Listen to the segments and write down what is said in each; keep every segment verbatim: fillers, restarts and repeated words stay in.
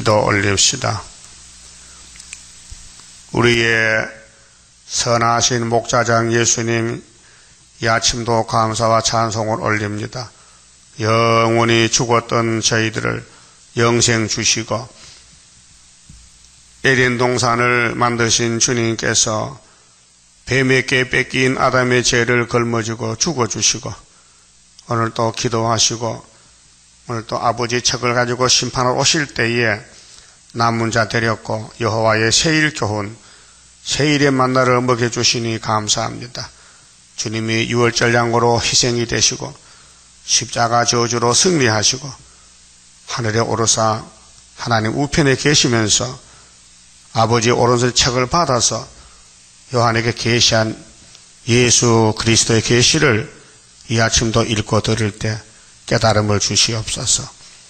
기도 올립시다. 우리의 선하신 목자장 예수님, 이 아침도 감사와 찬송을 올립니다. 영원히 죽었던 저희들을 영생 주시고 에덴 동산을 만드신 주님께서 뱀에게 뺏긴 아담의 죄를 걸머쥐고 죽어주시고 오늘 또 기도하시고 오늘 또 아버지 척을 가지고 심판을 오실 때에 남은 자 데렸고 여호와의 세일 교훈, 세일의 만나를 먹여주시니 감사합니다. 주님이 유월절 양으로 희생이 되시고 십자가 저주로 승리하시고 하늘에 오르사 하나님 우편에 계시면서 아버지 오른손 책을 받아서 요한에게 계시한 예수 그리스도의 계시를 이 아침도 읽고 들을 때 깨달음을 주시옵소서.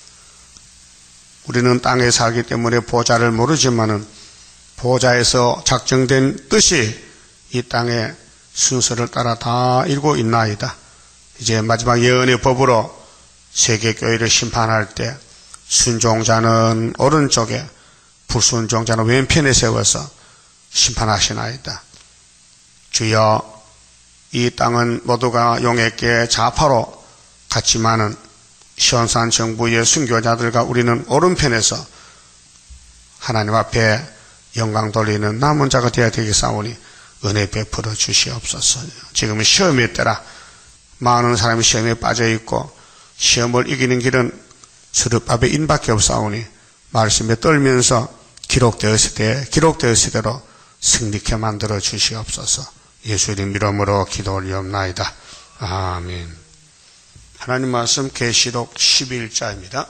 우리는 땅에 살기 때문에 보좌를 모르지만은 보좌에서 작정된 뜻이 이 땅에 순서를 따라 다 이루고 있나이다. 이제 마지막 예언의 법으로 세계교회를 심판할 때 순종자는 오른쪽에 불순종자는 왼편에 세워서 심판하시나이다. 주여, 이 땅은 모두가 용에게 좌파로 갔지만은 시온산 정부의 순교자들과 우리는 오른편에서 하나님 앞에 영광 돌리는 남은 자가 되어야 되겠사오니 은혜 베풀어 주시옵소서. 지금은 시험의 때라 많은 사람이 시험에 빠져 있고 시험을 이기는 길은 스룹밥에 인밖에 없사오니 말씀에 떨면서 기록되었을 때 기록되었을 대로 승리케 만들어 주시옵소서. 예수님 이름으로 기도 올리옵나이다. 아멘. 하나님 말씀 계시록 십일 장입니다.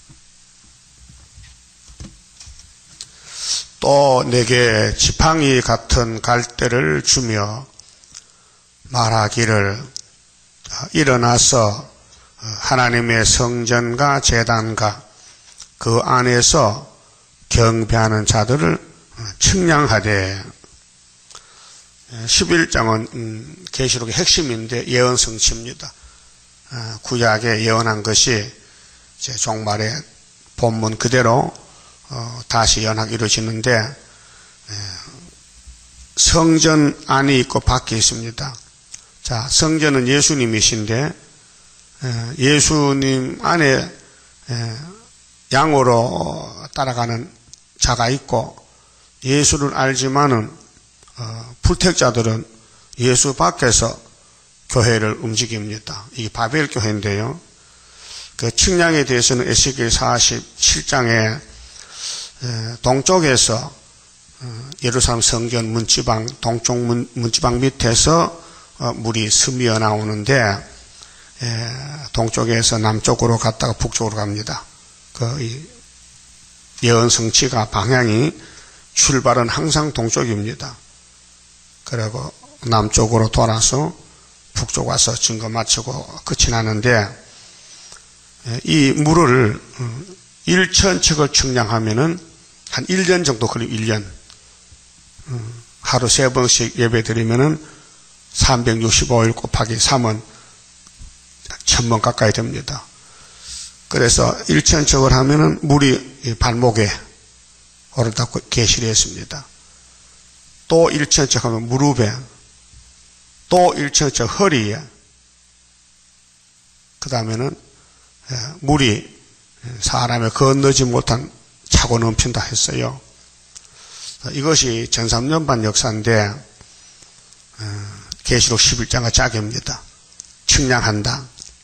또 내게 지팡이 같은 갈대를 주며 말하기를 일어나서 하나님의 성전과 제단과 그 안에서 경배하는 자들을 측량하되. 십일 장은 계시록의 핵심인데 예언 성취입니다. 구약에 예언한 것이 이제 종말에 본문 그대로 어, 다시 연하게 이루어지는데 성전 안이 있고 밖에 있습니다. 자, 성전은 예수님이신데 예수님 안에 양으로 따라가는 자가 있고 예수를 알지만은 어, 불택자들은 예수 밖에서 교회를 움직입니다. 이게 바벨 교회인데요. 그 측량에 대해서는 에스겔 사십칠 장에 동쪽에서 예루살렘 성전 문지방 동쪽 문, 문지방 밑에서 물이 스미어 나오는데 동쪽에서 남쪽으로 갔다가 북쪽으로 갑니다. 그 예언 성취가 방향이 출발은 항상 동쪽입니다. 그리고 남쪽으로 돌아서 북쪽 와서 증거 마치고 끝이 나는데 이 물을 천 척을 측량하면은 한 일 년 정도 걸리고 일 년 하루 세 번씩 예배 드리면은 삼백육십오 일 곱하기 삼은 천 번 가까이 됩니다. 그래서 천 척을 하면은 물이 발목에 오르다고 계시를 했습니다. 또 천 척 하면 무릎에, 또 천 척 허리에, 그 다음에는 물이 사람의 건너지 못한 차고 넘친다 했어요. 이것이 전삼년반 역사인데 계시록 십일 장의 짝입니다. 측량한다.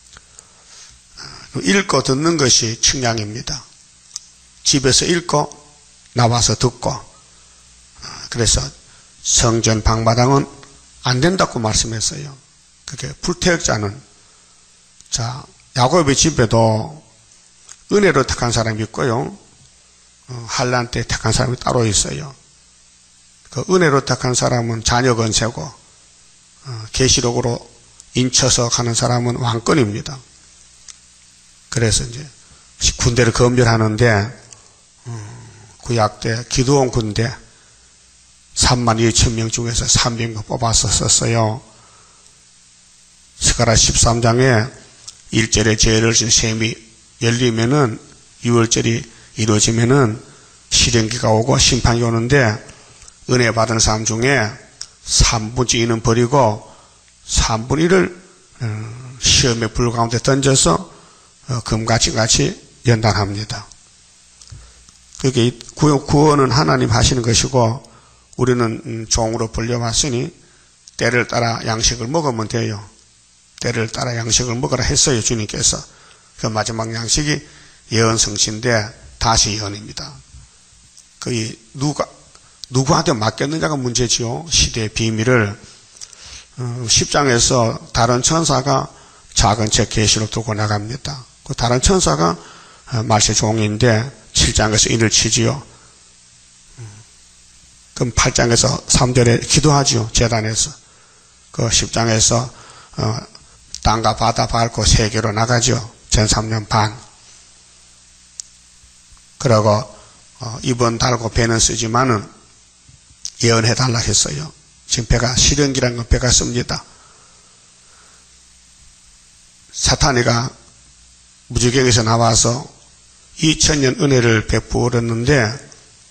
읽고 듣는 것이 측량입니다. 집에서 읽고 나와서 듣고. 그래서 성전 방마당은 안 된다고 말씀했어요. 그게 불태역자는, 자, 야곱의 집에도 은혜로 택한 사람이 있고요, 어, 환난 때 택한 사람이 따로 있어요. 그 은혜로 택한 사람은 자녀 건세고 어, 계시록으로 인쳐서 가는 사람은 왕권입니다. 그래서 이제 군대를 검열하는데 음, 구약 때 기드온 군대 삼만 이천 명 중에서 삼백 명 뽑아서 썼어요. 스가랴 십삼 장에 일절에 죄를 진 셈이 열리면은 유월절이 이루어지면은 시련기가 오고 심판이 오는데 은혜 받은 사람 중에 삼분의 이는 버리고 삼분의 일을 시험의 불 가운데 던져서 금같이 같이 연단합니다. 그게 구원은 하나님 하시는 것이고 우리는 종으로 불려왔으니 때를 따라 양식을 먹으면 돼요. 때를 따라 양식을 먹으라 했어요, 주님께서. 그 마지막 양식이 예언성취인데 다시 예언입니다. 그 누가 누구한테 맡겼느냐가 문제지요. 시대의 비밀을 십 장에서 다른 천사가 작은 책 계시록 들고 나갑니다. 그 다른 천사가 말세 종인데 칠 장에서 인을 치지요. 그럼 팔 장에서 삼 절에 기도하지요. 제단에서. 그 십 장에서 어, 땅과 바다 밟고 세계로 나가죠. 전삼 년 반. 그러고 어, 입은 달고 배는 쓰지만은 예언해달라 했어요. 지금 배가 시련기라는 건 배가 씁니다. 사탄이가 무지개에서 나와서 이천 년 은혜를 베풀었는데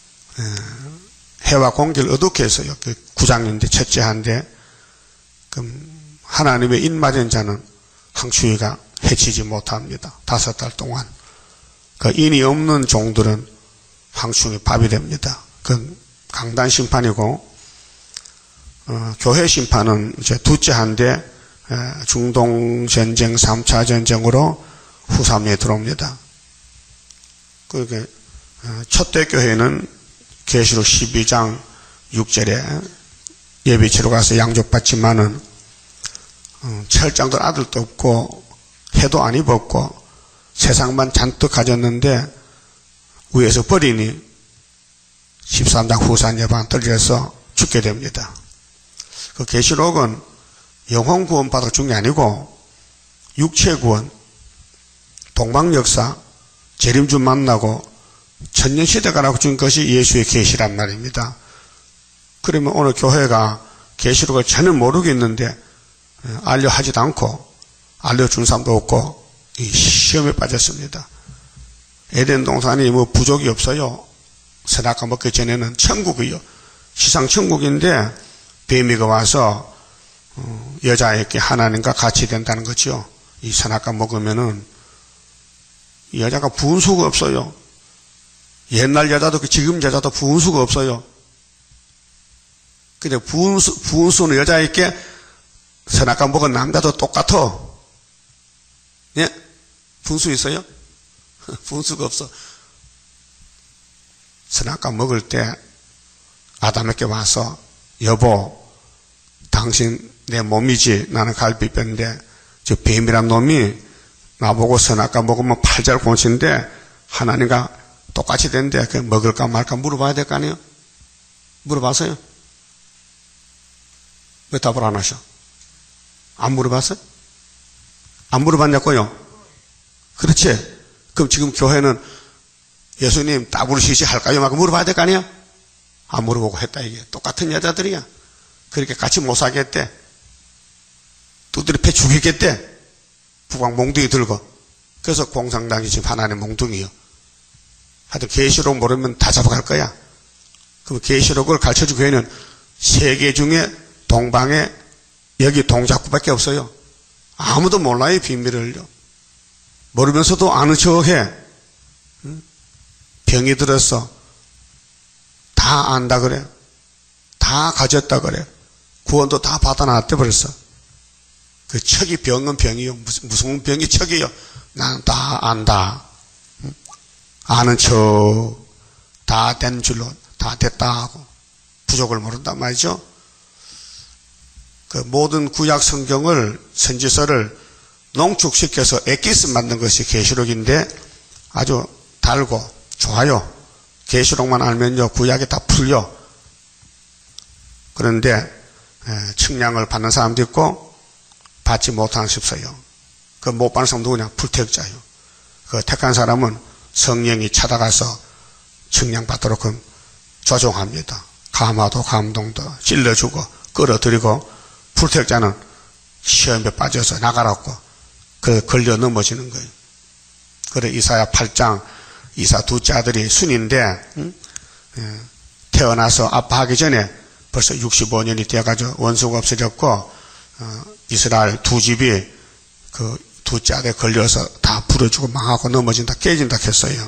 해와 공기를 어둡게 했어요. 그 구장인데 첫째 한데 그럼 하나님의 인맞은 자는 항추위가 해치지 못합니다. 다섯 달 동안. 그 인이 없는 종들은 항추위 밥이 됩니다. 그 강단 심판이고 어, 교회 심판은 이제 둘째 한데 중동 전쟁 삼 차 전쟁으로 후삼리에 들어옵니다. 그게 첫대 교회는 계시록 십이 장 육 절에 예배 치러 가서 양족받지만은 어, 철장도 아들도 없고 해도 안 입었고 세상만 잔뜩 가졌는데 위에서 버리니 십삼 장 후산 예방 떨려서 죽게 됩니다. 그 계시록은 영혼 구원 받아 준 게 아니고 육체 구원, 동방 역사, 재림주 만나고 천년 시대가 라고 준 것이 예수의 계시란 말입니다. 그러면 오늘 교회가 계시록을 전혀 모르겠는데 알려하지도 않고 알려준 사람도 없고 이 시험에 빠졌습니다. 에덴 동산이 뭐 부족이 없어요. 선악과 먹기 전에는 천국이요. 시상 천국인데 뱀이가 와서 여자에게 하나님과 같이 된다는 거죠. 이 선악과 먹으면은 여자가 부은 수가 없어요. 옛날 여자도 지금 여자도 부은 수가 없어요. 근데 부은 수, 부은 수는 여자에게 선악과 먹은 남자도 똑같아. 예? 부은 수 있어요? 부은 수가 없어. 선악과 먹을 때 아담에게 와서 여보 당신 내 몸이지 나는 갈비뼈인데 저 뱀이란 놈이 나보고 선악과 먹으면 팔자를 곤친데 하나님과 똑같이 된대. 그 먹을까 말까 물어봐야 될 거 아니에요? 물어봤어요? 왜 답을 안 하셔? 안 물어봤어요? 안 물어봤냐고요? 그렇지. 그럼 지금 교회는 예수님 따블시시 할까요? 막 물어봐야 될 거 아니야? 안 물어보고 했다 이게. 똑같은 여자들이야. 그렇게 같이 못 사겠대. 두드려 패 죽이겠대. 북왕 몽둥이 들고. 그래서 공산당이 지금 하나님 몽둥이요. 하여튼 계시록 모르면 다 잡아갈 거야. 그럼 계시록을 가르쳐준 교회는 세계 중에 동방에 여기 동작구밖에 없어요. 아무도 몰라요 비밀을요. 모르면서도 아는 척해. 병이 들었어. 다 안다 그래. 다 가졌다 그래. 구원도 다 받아놨대 벌써. 그 척이 병은 병이요. 무슨, 무슨 병이 척이요. 나는 다 안다. 아는 척. 다 된 줄로 다 됐다 하고 부족을 모른단 말이죠. 그 모든 구약 성경을 선지서를 농축시켜서 엑기스 만든 것이 계시록인데 아주 달고 좋아요. 계시록만 알면요 구약이 다 풀려. 그런데 측량을 받는 사람도 있고 받지 못하는 사람도 있어요. 그 못 받는 사람 누구냐? 불택자요. 그 택한 사람은 성령이 찾아가서 측량받도록 조종합니다. 감화도 감동도 찔러주고 끌어들이고 불택자는 시험에 빠져서 나가라고 그 걸려 넘어지는 거예요. 그래 이사야 팔 장 이사 둘째 아들이 순인데 응? 예, 태어나서 아빠하기 전에 벌써 육십오 년이 되어가지고 원수가 없어졌고 어, 이스라엘 두 집이 그 둘째 아들에 걸려서 다 부러지고 망하고 넘어진다 깨진다 했어요.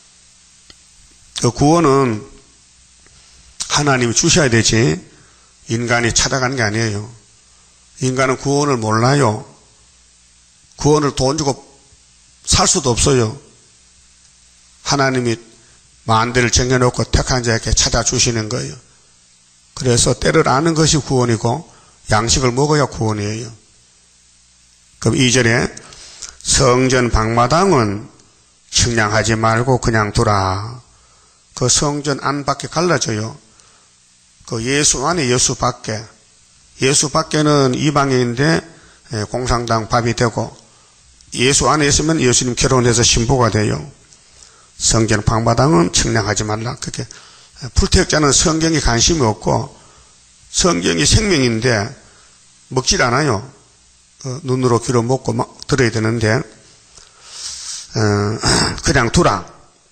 그 구원은 하나님이 주셔야 되지 인간이 찾아가는 게 아니에요. 인간은 구원을 몰라요. 구원을 돈 주고 살 수도 없어요. 하나님이 만대를 정해놓고 택한 자에게 찾아주시는 거예요. 그래서 때를 아는 것이 구원이고 양식을 먹어야 구원이에요. 그럼 이 절에 성전 방마당은 측량하지 말고 그냥 두라. 그 성전 안 밖에 갈라져요. 그 예수 안에 예수 밖에. 예수 밖에는 이방인인데 공산당 밥이 되고 예수 안에 있으면 예수님 결혼해서 신부가 돼요. 성전 방마당은 측량하지 말라. 그렇게 불택자는 성경에 관심이 없고 성경이 생명인데 먹질 않아요. 어, 눈으로 귀로 먹고 막 들어야 되는데 어, 그냥 두라.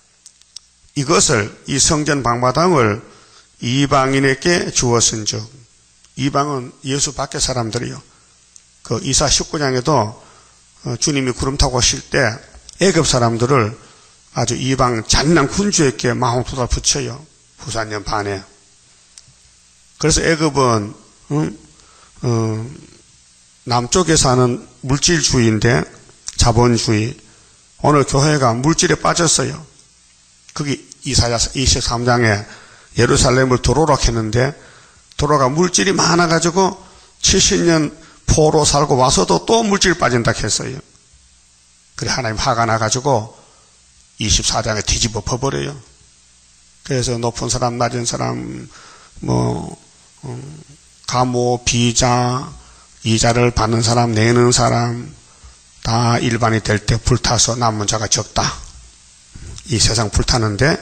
이것을 이 성전 방마당을 이방인에게 주었은즉 이방은 예수 밖의 사람들이요. 그 이사 십구 장에도 어, 주님이 구름 타고 오실 때 애굽 사람들을 아주 이방 잔인한 군주에게 마흔두달 붙여요. 후사년 반에. 그래서 애굽은 음, 어, 남쪽에 사는 물질주의인데 자본주의. 오늘 교회가 물질에 빠졌어요. 거기 이사야 이십삼 장에 예루살렘을 도로락 했는데 도로가 물질이 많아가지고 칠십 년 포로 살고 와서도 또 물질 빠진다 했어요. 그래 하나님 화가 나가지고 이십사 장에 뒤집어 퍼버려요. 그래서 높은 사람 낮은 사람 뭐 음, 가모 비자 이자를 받는 사람 내는 사람 다 일반이 될 때 불타서 남은 자가 적다. 이 세상 불타는데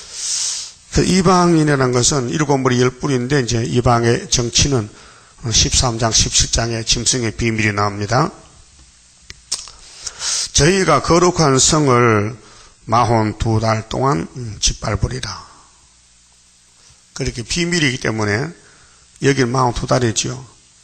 이방인이라는 것은 일곱 물이 열 뿌리인데 이제 이방의 정치는 십삼 장 십칠 장에 짐승의 비밀이 나옵니다. 저희가 거룩한 성을 마흔두 달 동안 짓밟으리라. 그렇게 비밀이기 때문에 여기는 마흔두 달이죠.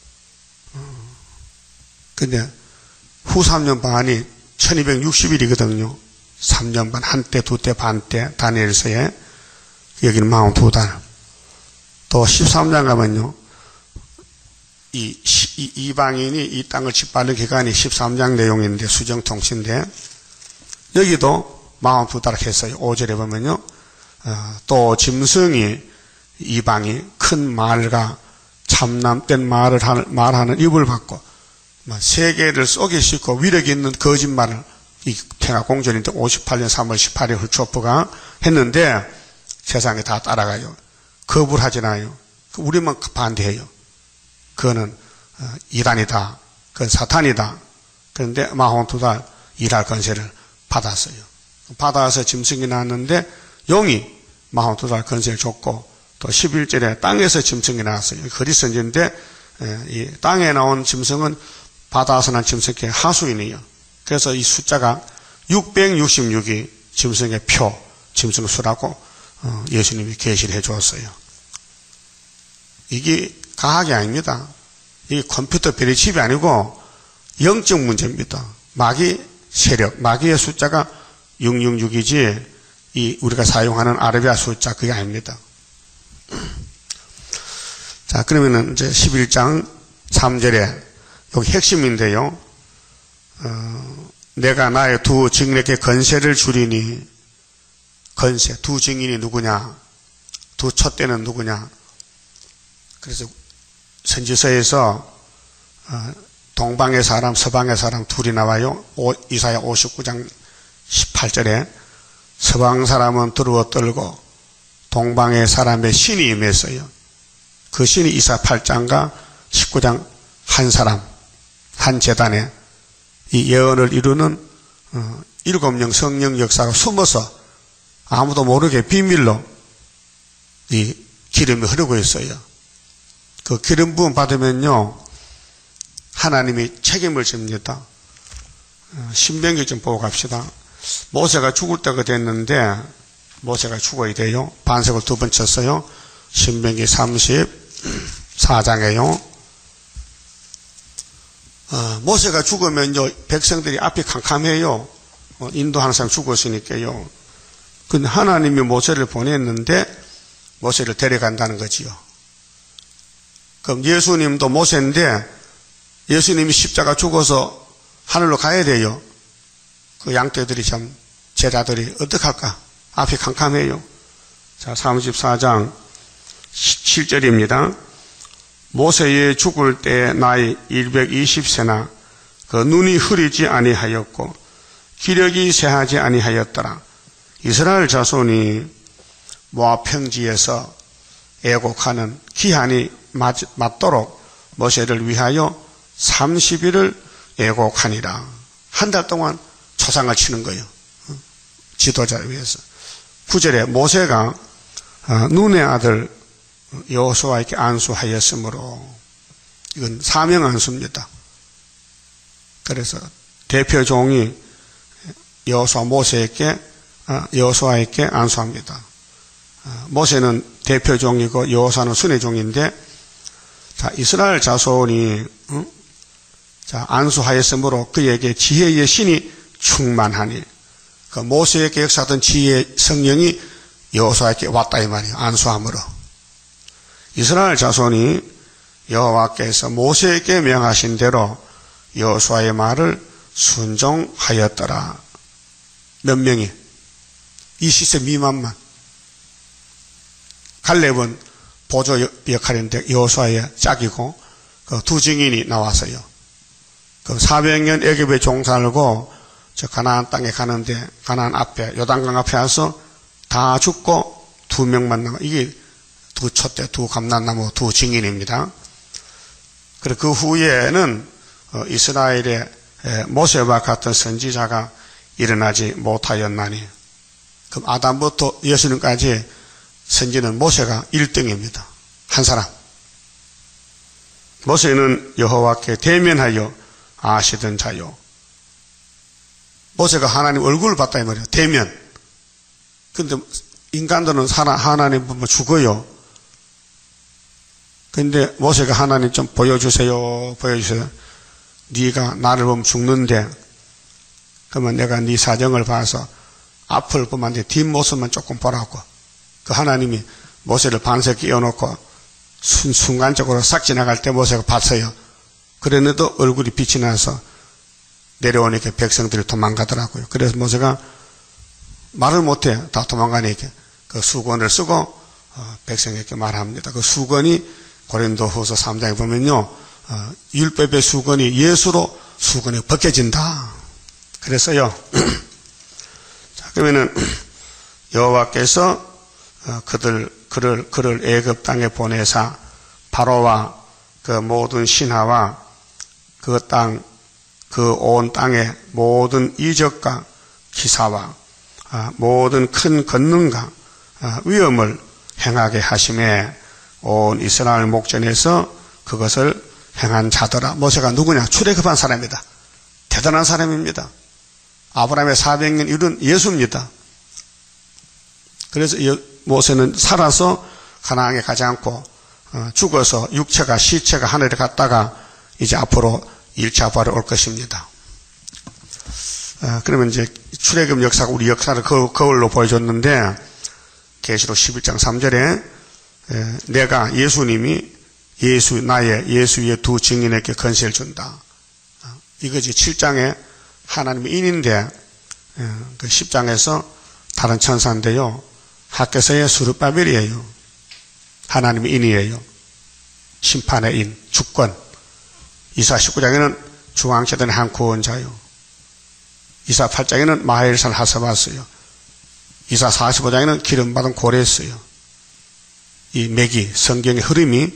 근데 후 삼 년 반이 천이백육십 일이거든요. 삼 년 반, 한때, 두때, 반때, 다니엘서에. 여기는 마흔두 달. 또 십삼 장 가면요. 이, 이, 이방인이 이 땅을 짓밟는 기간이 십삼 장 내용인데, 수정통치인데, 여기도 마흔두 달 했어요. 오 절에 보면요. 어, 또 짐승이 이방이 큰 말과 참남된 말을 하는, 말하는 입을 받고, 세계를 속에 싣고 위력 있는 거짓말을 이 평화공전인데 오십팔 년 삼월 십팔 일 훌초프가 했는데 세상에 다 따라가요. 거부를 하지 않아요. 우리만 반대해요. 그거는 이단이다. 그건 사탄이다. 그런데 마흔두 달 일할 건세를 받았어요. 받아서 짐승이 나왔는데 용이 마흔두 달 건세를 줬고 또 십일 절에 땅에서 짐승이 나왔어요. 거짓선지인데 이 땅에 나온 짐승은 바다에서 난 짐승의 하수인이에요. 그래서 이 숫자가 육백육십육이 짐승의 표, 짐승 수라고 어, 예수님이 계시를 해주었어요. 이게 과학이 아닙니다. 이게 컴퓨터 별의칩이 아니고 영적 문제입니다. 마귀 세력, 마귀의 숫자가 육백육십육이지 이 우리가 사용하는 아라비아 숫자 그게 아닙니다. 자, 그러면은 이제 십일 장 삼 절에 여기 핵심인데요. 어, 내가 나의 두 증인에게 건세를 주리니 건세, 두 증인이 누구냐? 두 촛대는 누구냐? 그래서 선지서에서 어, 동방의 사람, 서방의 사람 둘이 나와요. 오, 이사야 오십구 장 십팔 절에 서방 사람은 두려워 떨고 동방의 사람의 신이 임했어요. 그 신이 이사 팔 장과 십구 장 한 사람, 한 재단에 이 예언을 이루는 어, 일곱 령 성령 역사가 숨어서 아무도 모르게 비밀로 이 기름이 흐르고 있어요. 그 기름 부음 받으면요 하나님이 책임을 집니다. 어, 신명기 좀 보고 갑시다. 모세가 죽을 때가 됐는데 모세가 죽어야 돼요. 반석을 두 번 쳤어요. 신명기 삼십사 장에요. 어, 모세가 죽으면요 백성들이 앞이 캄캄해요. 어, 인도하는 사람 죽었으니까요. 근데 하나님이 모세를 보냈는데 모세를 데려간다는 거지요. 그럼 예수님도 모세인데 예수님이 십자가 죽어서 하늘로 가야 돼요. 그 양떼들이 참 제자들이 어떡할까? 앞이 캄캄해요. 자, 삼십사 장 칠 절입니다. 모세의 죽을 때 나이 백이십 세나 그 눈이 흐리지 아니하였고 기력이 쇠하지 아니하였더라. 이스라엘 자손이 모압 평지에서 애곡하는 기한이 맞, 맞도록 모세를 위하여 삼십 일을 애곡하니라. 한 달 동안 초상을 치는 거예요. 지도자를 위해서. 구 절에 모세가 눈의 아들 여호수아에게 안수하였으므로 이건 사명 안수입니다. 그래서 대표 종이 여호수아 모세에게 여호수아에게 안수합니다. 모세는 대표 종이고 여호수아는 순회 종인데 자 이스라엘 자손이 응? 자 안수하였으므로 그에게 지혜의 신이 충만하니 그 모세에게 역사하던 지혜의 성령이 여호수아에게 왔다 이 말이에요. 안수함으로 이스라엘 자손이 여호와께서 모세에게 명하신 대로 여호수아의 말을 순종하였더라. 몇 명이? 이십 세 미만만. 갈렙은 보조 역할인데 여호수아의 짝이고 그 두 증인이 나왔어요. 그 사백 년 애굽에 종살고 저 가나안 땅에 가는데 가나안 앞에 요단강 앞에 와서 다 죽고 두 명만 남아. 이게 두 촛대, 두 감람나무, 두 증인입니다. 그리고 그 후에는 이스라엘의 모세와 같은 선지자가 일어나지 못하였나니 그럼 아담부터 예수님까지 선지는 모세가 일 등입니다. 한 사람. 모세는 여호와께 대면하여 아시던 자요. 모세가 하나님 얼굴을 봤다 이 말이에요. 대면. 근데 인간들은 하나님 보면 죽어요. 근데 모세가 하나님 좀 보여주세요. 보여주세요. 네가 나를 보면 죽는데 그러면 내가 네 사정을 봐서 앞을 보면 안 돼. 뒷모습만 조금 보라고. 그 하나님이 모세를 반석 끼워놓고 순, 순간적으로 싹 지나갈 때 모세가 봤어요. 그랬는데도 얼굴이 빛이 나서 내려오니까 백성들이 도망가더라고요. 그래서 모세가 말을 못해. 다 도망가니까 그 수건을 쓰고 어, 백성에게 말합니다. 그 수건이 고린도후서 삼 장에 보면요. 어, 율법의 수건이 예수로 수건이 벗겨진다. 그래서요. 자, 그러면은 여호와께서 어, 그들 그를 그를 애굽 땅에 보내사 바로와 그 모든 신하와 그 땅 그 온 땅의 모든 이적과 기사와 아, 모든 큰 권능과 아, 위엄을 행하게 하심에 온 이스라엘 목전에서 그것을 행한 자더라. 모세가 누구냐? 출애굽한 사람이다. 대단한 사람입니다. 아브라함의 사백 년 이룬 예수입니다. 그래서 모세는 살아서 가나안에 가지 않고 어, 죽어서 육체가 시체가 하늘에 갔다가 이제 앞으로 일 차 부활에 올 것입니다. 어, 그러면 이제 출애굽 역사가 우리 역사를 거, 거울로 보여줬는데 계시록 십일 장 삼 절에 에, 내가 예수님이 예수 나의 예수의 두 증인에게 권세를 준다. 어, 이거지 칠 장에 하나님의 인인데 에, 그 십 장에서 다른 천사인데요. 학개서의 수르바벨이에요. 하나님의 인이에요. 심판의 인, 주권. 이사 십구 장에는 중앙재단의 한 구원자요. 이사 팔 장에는 마헬산 하사바스요. 이사 사십오 장에는 기름받은 고레스요. 이 맥이 성경의 흐름이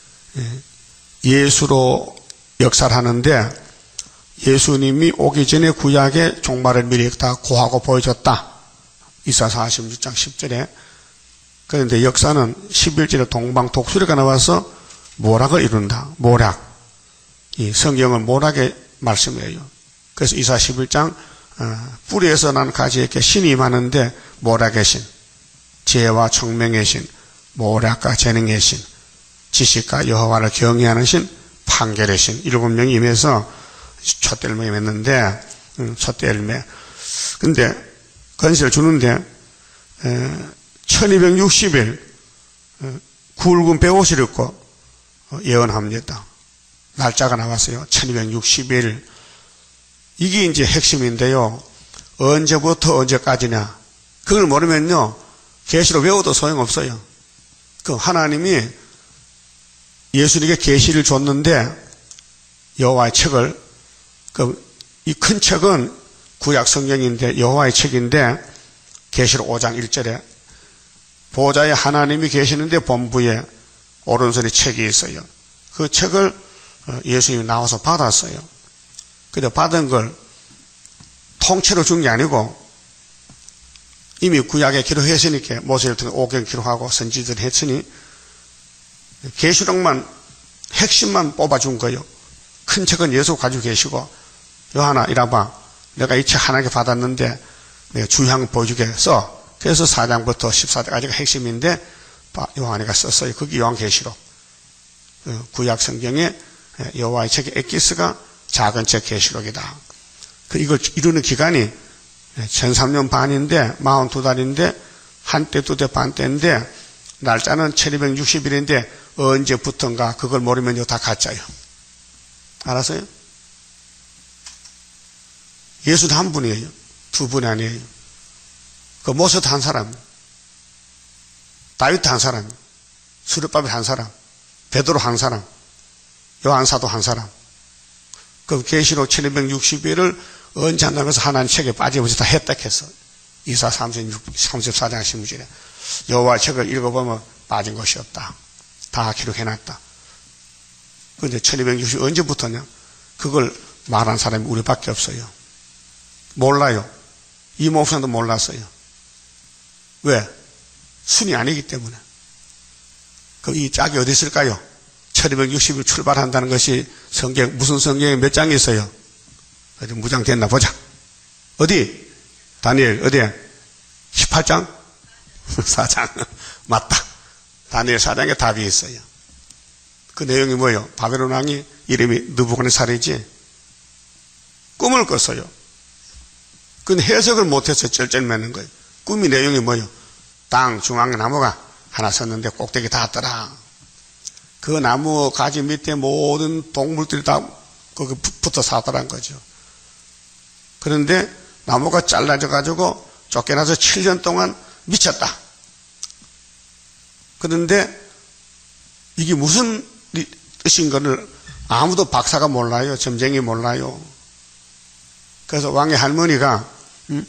예수로 역사를 하는데 예수님이 오기 전에 구약의 종말을 미리 다 고하고 보여줬다. 이사 사십육 장 십 절에 그런데 역사는 십일 절에 동방 독수리가 나와서 모락을 이룬다. 모락. 이 성경은 모락의 말씀이에요. 그래서 이사 십일 장 어, 뿌리에서 난 가지에게 신이 임하는데 모략의 신, 지혜와 총명의 신, 모략과 재능의 신, 지식과 여호와를 경외하는 신, 판결의 신, 일곱 명이 임해서 촛대 열매 맺는데, 음, 촛대 열매. 근데 건세를 주는데 에, 천이백육십 일 어, 굵은 배옷을 입고 어, 예언합니다. 날짜가 나왔어요. 천이백육십 일. 이게 이제 핵심인데요. 언제부터 언제까지냐. 그걸 모르면요, 계시록 외워도 소용없어요. 그 하나님이 예수님에게 계시를 줬는데 여호와의 책을, 그 이 큰 책은 구약 성경인데 여호와의 책인데 계시록 오 장 일 절에 보좌에 하나님이 계시는데 본부에 오른손에 책이 있어요. 그 책을 예수님이 나와서 받았어요. 근데 받은 걸 통째로 준 게 아니고 이미 구약에 기록했으니까 모세를 통해 오경 기록하고 선지들 했으니 계시록만 핵심만 뽑아준 거예요. 큰 책은 예수 가지고 계시고 요하나 이라봐, 내가 이 책 하나씩 받았는데 내가 중요한 거 보여주게 써. 그래서 사 장부터 십사 장까지가 핵심인데 요한이가 썼어요. 그게 요한계시록. 구약 성경에 여호와의 책 엑기스가 작은 책 계시록이다. 그 이걸 이루는 기간이 천삼 년 반인데 사십이 달인데 한때 두 대 반때인데 날짜는 천이백육십 일인데 언제부턴가 그걸 모르면 다 가짜예요. 알았어요? 예수도 한 분이에요. 두 분이 아니에요. 그 모세도 한 사람, 다윗도 한 사람, 수르바벨 한 사람, 베드로 한 사람, 요한사도 한 사람. 그 계시록 천이백육십 일을 언제 한다고 해서 하나님 책에 빠짐없이 다 했다 했어. 이사 삼십육, 삼십사 장 십육절에 여호와의 책을 읽어보면 빠진 것이 없다. 다 기록해놨다. 그런데 천이백육십 언제부터냐? 그걸 말한 사람이 우리밖에 없어요. 몰라요. 이 목사도 몰랐어요. 왜? 순이 아니기 때문에. 그럼 이 짝이 어디 있을까요? 천이백육십 일 출발한다는 것이 성경, 무슨 성경에 몇 장이 있어요? 어디 무장됐나 보자. 어디? 다니엘, 어디에? 십팔 장? 사 장. 맞다. 다니엘 사 장에 답이 있어요. 그 내용이 뭐예요? 바벨론 왕이 이름이 느부갓네살이지. 꿈을 꿨어요. 근데 해석을 못해서 쩔쩔매는 거예요. 꿈이 내용이 뭐예요? 땅 중앙에 나무가 하나 섰는데 꼭대기 닿았더라. 그 나무 가지 밑에 모든 동물들이 다 거기 붙어 사더란 거죠. 그런데 나무가 잘라져 가지고 쫓겨나서 칠 년 동안 미쳤다. 그런데 이게 무슨 뜻인 거를 아무도 박사가 몰라요. 점쟁이 몰라요. 그래서 왕의 할머니가 음?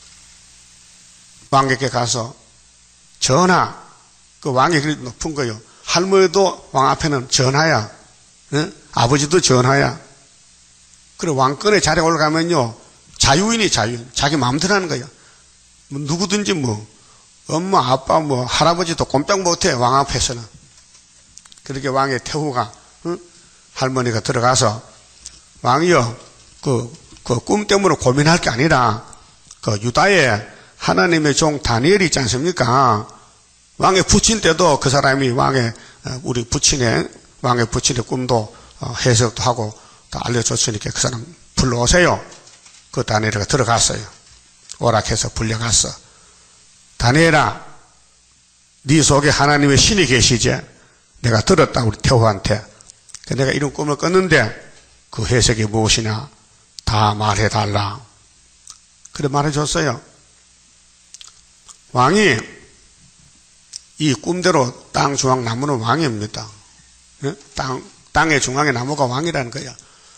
왕에게 가서 전하, 그 왕이 그리 높은 거예요. 할머니도 왕 앞에는 전하야. 응? 아버지도 전하야. 그래 왕권의 자리에 올라가면요 자유인이 자유인. 자기 마음대로 하는 거예요. 뭐 누구든지 뭐 엄마, 아빠, 뭐 할아버지도 꼼짝 못해 왕 앞에서는. 그렇게 왕의 태후가 응? 할머니가 들어가서 왕이요 그 그 꿈 때문에 고민할 게 아니라 그 유다에 하나님의 종 다니엘이 있지 않습니까? 왕의 부친 때도 그 사람이 왕의 우리 부친의 왕의 부친의 꿈도 해석도 하고 다 알려줬으니까 그 사람 불러오세요. 그 다니엘이가 들어갔어요. 오락해서 불려갔어. 다니엘아, 네 속에 하나님의 신이 계시지? 내가 들었다 우리 태호한테. 내가 이런 꿈을 꿨는데 그 해석이 무엇이냐? 다 말해달라. 그래 말해줬어요. 왕이 이 꿈대로 땅 중앙 나무는 왕입니다. 땅, 땅의 중앙의 나무가 왕이라는 거야.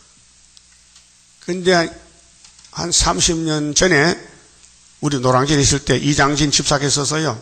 근데 한 삼십 년 전에 우리 노량진에 있을 때 이장진 집사가 있었어요.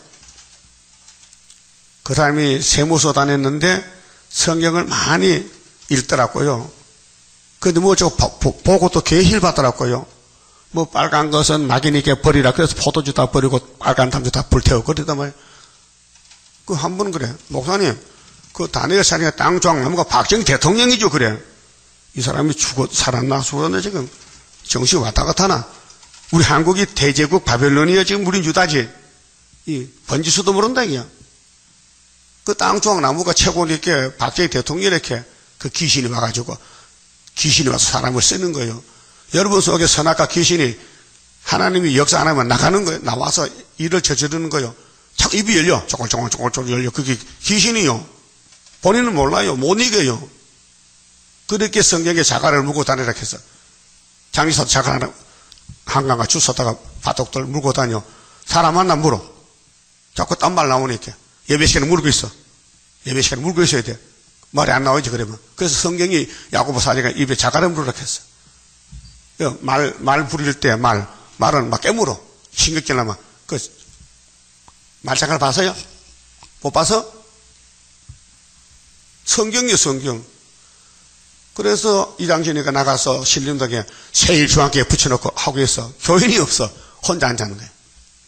그 사람이 세무서 다녔는데 성경을 많이 읽더라고요. 근데 뭐 저 보고 또 계시를 받더라고요. 뭐 빨간 것은 낙이니까 버리라. 그래서 포도주 다 버리고 빨간 담주 다 불태우고 그러다 말이야. 그 한 번 그래. 목사님, 그 다니엘 사령의 땅 중앙 나무가 박정희 대통령이죠. 그래. 이 사람이 죽었, 살았나 죽었나 지금 정신 왔다 갔다 하나. 우리 한국이 대제국 바벨론이야. 지금 우린 유다지. 이 번지수도 모른다 이게. 그 땅조각 나무가 최고 이렇게 박정희 대통령 이렇게 그 귀신이 와가지고 귀신이 와서 사람을 쓰는 거예요. 여러분 속에 선악과 귀신이 하나님이 역사 안 하면 나가는 거예요. 나와서 일을 저지르는 거예요. 자꾸 입이 열려. 쪼글쪼글쪼글 열려. 그게 귀신이요. 본인은 몰라요. 못 이겨요. 그렇게 성경에 자갈을 물고 다니라 해서 장리사도 자갈 하나 한강가 줄 서다가 바둑들 물고 다녀. 사람 만나 물어. 자꾸 딴말 나오니까. 예배 시간에 물고 있어. 예배 시간에 물고 있어야 돼. 말이 안 나오지, 그러면. 그래서 성경이 야고보 사제가 입에 자갈을 물으라 했어. 말, 말 부릴 때 말, 말은 막 깨물어. 신경질 나면. 그, 말자갈 봤어요? 못 봐서? 성경이요, 성경. 그래서 이장진이가 나가서 신림덕에 세일 중앙교에 붙여놓고 하고 있어. 교인이 없어. 혼자 앉아있는 거예요.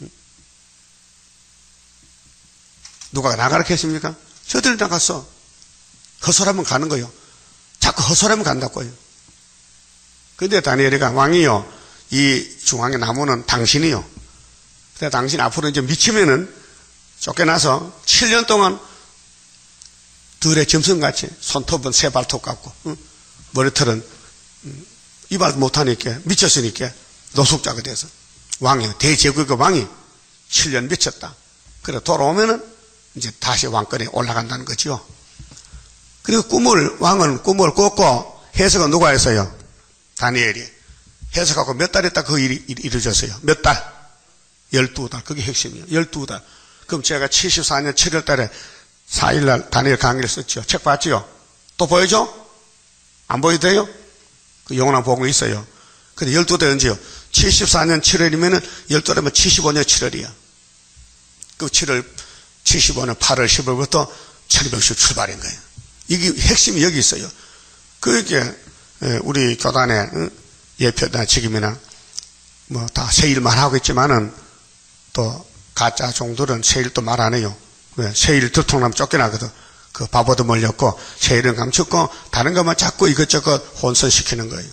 누가 나가라 했습니까? 저들 나갔어. 허설하면 가는 거예요. 자꾸 허설하면 간다고요. 근데 다니엘이가 왕이요. 이 중앙에 나무는 당신이요. 근데 당신 앞으로 이제 미치면은 쫓겨나서 칠 년 동안 들의 점성같이 손톱은 새 발톱 같고, 응? 머리털은 이발 못하니까 미쳤으니까 노숙자가 돼서 왕이요. 대제국의 왕이 칠 년 미쳤다. 그래 돌아오면은 이제 다시 왕권에 올라간다는 거죠. 그리고 꿈을, 왕은 꿈을 꿨고 해석은 누가 했어요? 다니엘이. 해석하고 몇 달 있다 그 일이 이루어졌어요. 몇 달? 열두 달. 그게 핵심이에요. 열두 달. 그럼 제가 칠십사 년 칠월 달에 사 일 날 다니엘 강의를 썼죠. 책 봤죠? 또 보여줘? 안 보여도 돼요? 그 영원한 복음이 있어요. 근데 열두 달 언제요? 칠십사 년 칠월이면은 열두 달이면 칠십오 년 칠월이야. 그 칠월, 칠십오 년 팔월 십월부터 천이백십 출발인 거예요. 이게 핵심이 여기 있어요. 그게 우리 교단의 예표나 지금이나 뭐 다 세일만 하고 있지만은 또 가짜 종들은 세일도 말 안 해요. 왜? 세일 들통나면 쫓겨나거든. 그 바보도 몰렸고 세일은 감췄고 다른 것만 자꾸 이것저것 혼선시키는 거예요.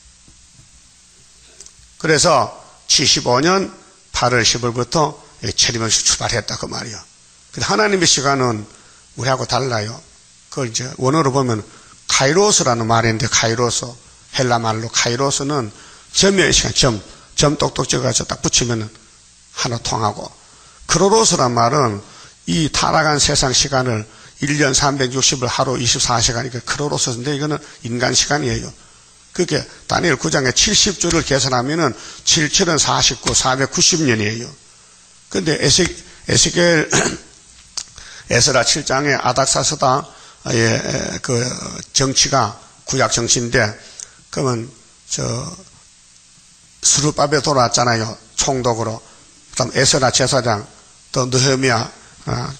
그래서 칠십오 년 팔월 십월부터 천이백십 출발했다 그 말이야. 근데 하나님의 시간은 우리하고 달라요. 그걸 이제 원어로 보면 카이로스라는 말인데 카이로스 헬라 말로 카이로스는 점의 시간 점, 점 똑똑 찍어가지고 딱 붙이면 하나 통하고 크로로스란 말은 이 타락한 세상 시간을 일 년 삼백육십을 하루 이십사 시간이니까 크로로스인데 이거는 인간 시간이에요. 그게 다니엘 구 장에 칠십 주를 계산하면은 칠, 칠은 사십구, 사백구십 년이에요. 근데 에세, 에스겔 에스라 칠 장에 아닥사스다 예, 그 정치가 구약 정치인데 그러면 저 스룹밥에 돌아왔잖아요. 총독으로. 그다음 에스라 제사장 또 느헤미야 어,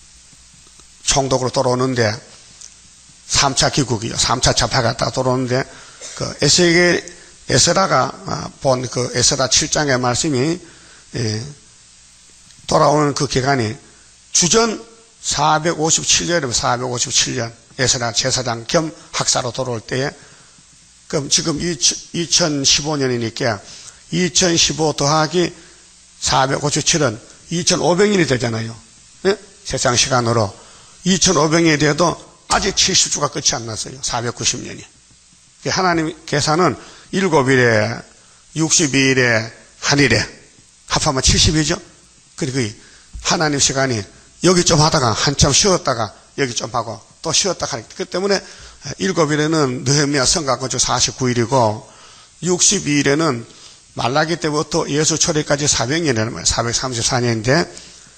총독으로 돌아오는데 삼 차 귀국이요. 삼 차 잡혀 갔다가 돌아오는데 그 에스겔 에스라가 본 그 에스라 칠 장의 말씀이 예, 돌아오는 그 기간이 주전 사백오십칠 년이면 사백오십칠 년 에스라 제사장 겸 학사로 돌아올 때에 그럼 지금 이천십오 년이니까 이천십오 더하기 사백오십칠은 이천오백 년이 되잖아요. 네? 세상 시간으로 이천오백 년이 돼도 아직 칠십 주가 끝이 안 났어요. 사백구십 년이. 하나님 계산은 일곱 일에 육십이 일에 한 일에 합하면 칠십이죠. 그리고 하나님 시간이 여기 좀 하다가 한참 쉬었다가 여기 좀 하고 또 쉬었다 하니까 그 때문에 일곱 일에는 느헤미야 성곽 건축 사십구 일이고 육십이 일에는 말라기 때부터 예수 초래까지 사백 년이라는 거예요. 사백삼십사 년인데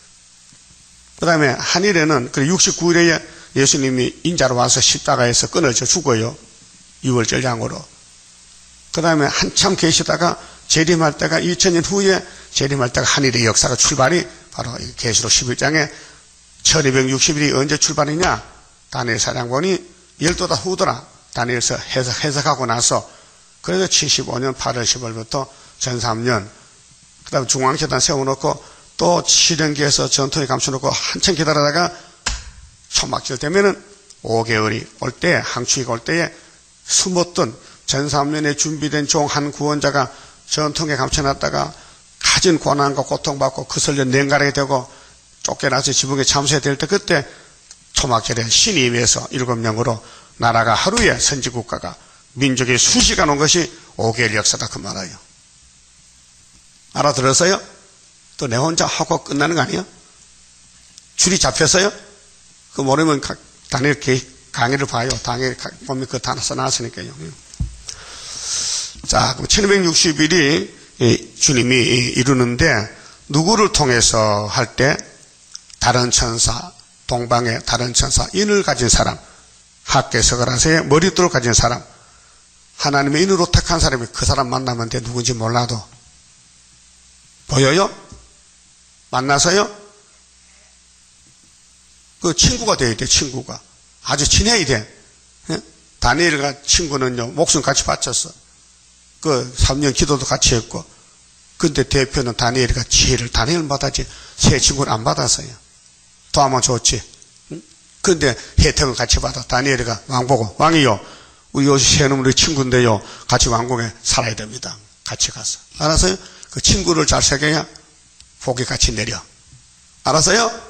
그 다음에 한 일에는 육십구 일에 예수님이 인자로 와서 십자가에서 끊어져 죽어요. 유월 절장으로. 그 다음에 한참 계시다가 재림할 때가 이천 년 후에 재림할 때가 한 일의 역사가 출발이 바로 계시록 십일 장에 천이백육십 일이 언제 출발이냐? 다니엘 사장관이 열두 달 후더라. 다니엘서 해석, 해석하고 나서 그래서 칠십오 년 팔월 십월부터 전삼 년 그 다음에 중앙재단 세워놓고 또 실행기에서 전통에 감춰놓고 한참 기다리다가 초막절 되면은 오 개월이 올 때, 항추기가 올 때에 숨었던 전삼 년에 준비된 종 한 구원자가 전통에 감춰놨다가 가진 고난과 고통받고 그슬려 냉가르게 되고 쫓겨나서 지붕에 참수해야 될 때 그때 초막절에 신이 임해서 일곱 명으로 나라가 하루에 선지국가가 민족이 수시간 온 것이 오개월 역사다 그 말이에요. 알아들었어요? 또 내 혼자 하고 끝나는 거 아니에요? 줄이 잡혔어요? 그 모르면 다니엘 강의를 봐요. 다니엘 보면 그 단어 써놨으니까요. 자, 그럼 천이백육십 일이 주님이 이루는데 누구를 통해서 할 때 다른 천사, 동방의 다른 천사, 인을 가진 사람, 학계 서가라세의 머리돌을 가진 사람, 하나님의 인으로 택한 사람이 그 사람 만나면 돼. 누군지 몰라도. 보여요? 만나서요? 그 친구가 돼야 돼, 친구가. 아주 친해야 돼. 예? 다니엘과 친구는요, 목숨 같이 바쳤어. 그 삼 년 기도도 같이 했고. 근데 대표는 다니엘이가 지혜를 다니엘 받았지, 새 친구를 안 받았어요. 도와면 좋지. 응? 근데 혜택은 같이 받아. 다니엘이가 왕보고, 왕이요, 우리 요새 새놈 우리 친구인데요, 같이 왕궁에 살아야 됩니다. 같이 가서. 알았어요? 그 친구를 잘 새겨야 복이 같이 내려. 알았어요?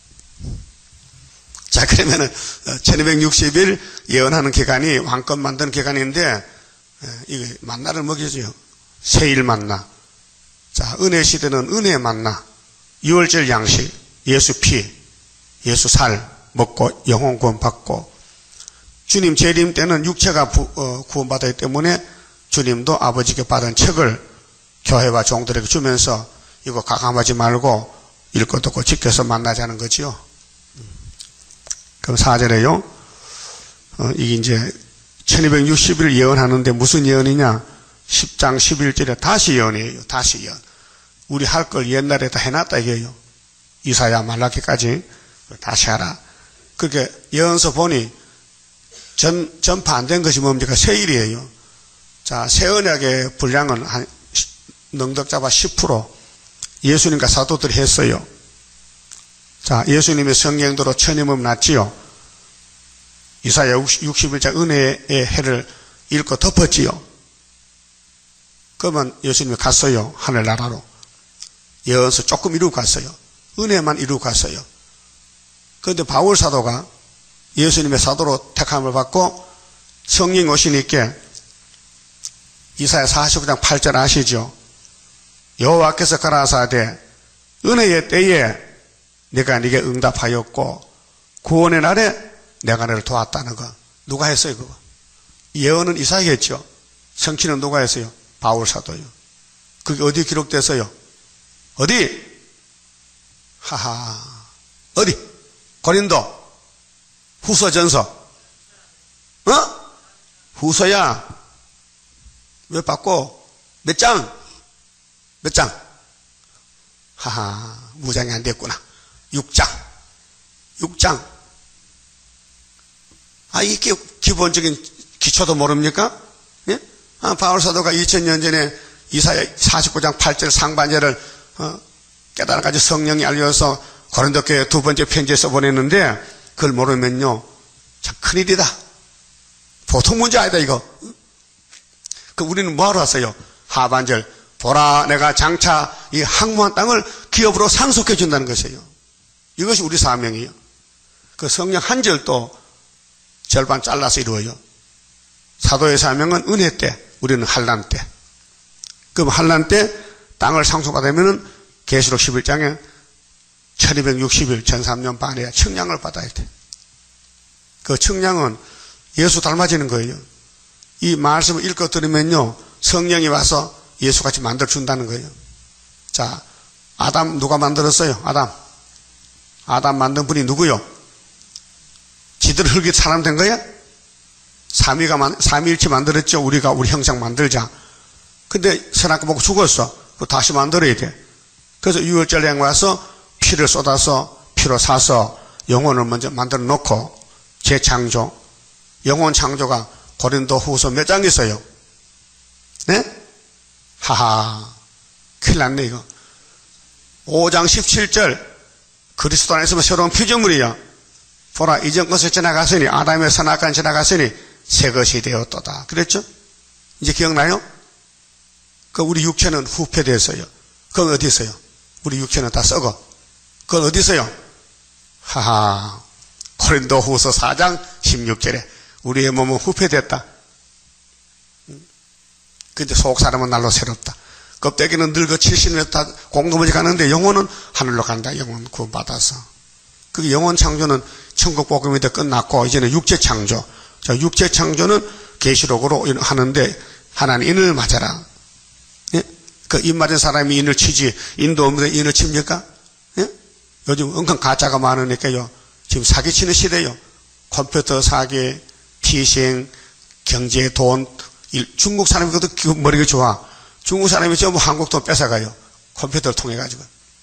자, 그러면은 천이백육십 일 예언하는 기간이 왕권 만드는 기간인데, 이게 만나를 먹여줘요. 세일 만나. 자, 은혜 시대는 은혜 만나. 유월절 양식, 예수 피, 예수 살 먹고 영혼 구원 받고, 주님 재림 때는 육체가 부, 어, 구원받았기 때문에 주님도 아버지께 받은 책을 교회와 종들에게 주면서 이거 가감하지 말고 읽고 듣고 지켜서 만나자는 거지요. 그럼 사 절에요. 어, 이게 이제 천이백육십 일 예언하는데 무슨 예언이냐? 십 장 십일 절에 다시 예언이에요. 다시 예언. 우리 할 걸 옛날에 다 해놨다 이게요. 이사야 말라기까지 다시 하라. 그렇게 예언서 보니 전, 전파 안 된 것이 뭡니까? 새 일이에요. 자, 새 언약의 분량은 한 능덕 잡아 십 퍼센트 예수님과 사도들이 했어요. 자, 예수님의 성령도로 천임음 났지요. 이사야 육십일 장 은혜의 해를 읽고 덮었지요. 그러면 예수님이 갔어요. 하늘나라로. 예언서 조금 이루고 갔어요. 은혜만 이루고 갔어요. 그런데 바울 사도가 예수님의 사도로 택함을 받고 성령 오시니까 이사야 사십구 장 팔 절 아시죠? 여호와께서 가라사대 은혜의 때에 내가 네게 응답하였고 구원의 날에 내가 너를 도왔다는 거. 누가 했어요 그거? 예언은 이사야가 했죠. 성취는 누가 했어요? 바울 사도요. 그게 어디 기록됐어요? 어디? 하하. 어디? 고린도 후서 전서. 어? 후서야. 왜 바꿔? 몇 장? 몇 장? 하하. 무장이 안 됐구나. 육 장. 육 장. 아, 이게 기본적인 기초도 모릅니까? 예? 아, 바울 사도가 이천 년 전에 이사야 사십구 장 팔 절 상반절을 어, 깨달아가지고 성령이 알려서 고린도 교회 두 번째 편지에 써보냈는데 그걸 모르면요 참 큰일이다. 보통 문제 아니다 이거. 그 우리는 뭐하러 왔어요? 하반절 보라 내가 장차 이 항모한 땅을 기업으로 상속해 준다는 것이에요. 이것이 우리 사명이에요. 그 성령 한 절도 절반 잘라서 이루어요. 사도의 사명은 은혜 때, 우리는 환난 때. 그럼 환난 때 땅을 상속받으면 계시록 십일 장에 천이백육십 일 전 삼 년 반에 청량을 받아야 돼. 그 청량은 예수 닮아지는 거예요. 이 말씀을 읽고 들으면요 성령이 와서 예수같이 만들어준다는 거예요. 자, 아담 누가 만들었어요? 아담. 아담 만든 분이 누구요? 지들 흙이 사람 된 거야? 삼위가 만, 삼위일체 만들었죠. 우리가 우리 형상 만들자. 근데 선악과 보고 죽었어. 그거 다시 만들어야 돼. 그래서 유월절 행 와서 피를 쏟아서 피로 사서 영혼을 먼저 만들어 놓고 재창조. 영혼 창조가 고린도 후서 몇 장 있어요? 네? 하하. 큰일 났네 이거. 오 장 십칠 절 그리스도 안에서 새로운 피조물이야. 보라 이전 것을 지나갔으니 아담의 선악간 지나갔으니 새 것이 되었도다. 그랬죠? 이제 기억나요? 그 우리 육체는 후패됐어요. 그건 어디 있어요? 우리 육체는 다 썩어. 그건 어디 있어요? 하하. 고린도후서 사 장 십육 절에 우리의 몸은 후패됐다. 근데 속 사람은 날로 새롭다. 껍데기는 늙어 칠십 년 다 공동무지 가는데 영혼은 하늘로 간다. 영혼 구원받아서. 그게 영혼 창조는 천국 복음이 돼 끝났고 이제는 육체 창조. 자, 육체 창조는 계시록으로 하는데 하나님 인을 맞아라. 예? 그 인 맞은 사람이 인을 치지 인도 없는데 인을 칩니까? 예? 요즘 은근 가짜가 많으니까요. 지금 사기치는 시대요. 컴퓨터 사기, 피싱, 경제, 돈. 중국 사람이 그것도 머리가 좋아. 중국 사람이 전부 한국 돈 뺏어가요. 컴퓨터를 통해 가지고.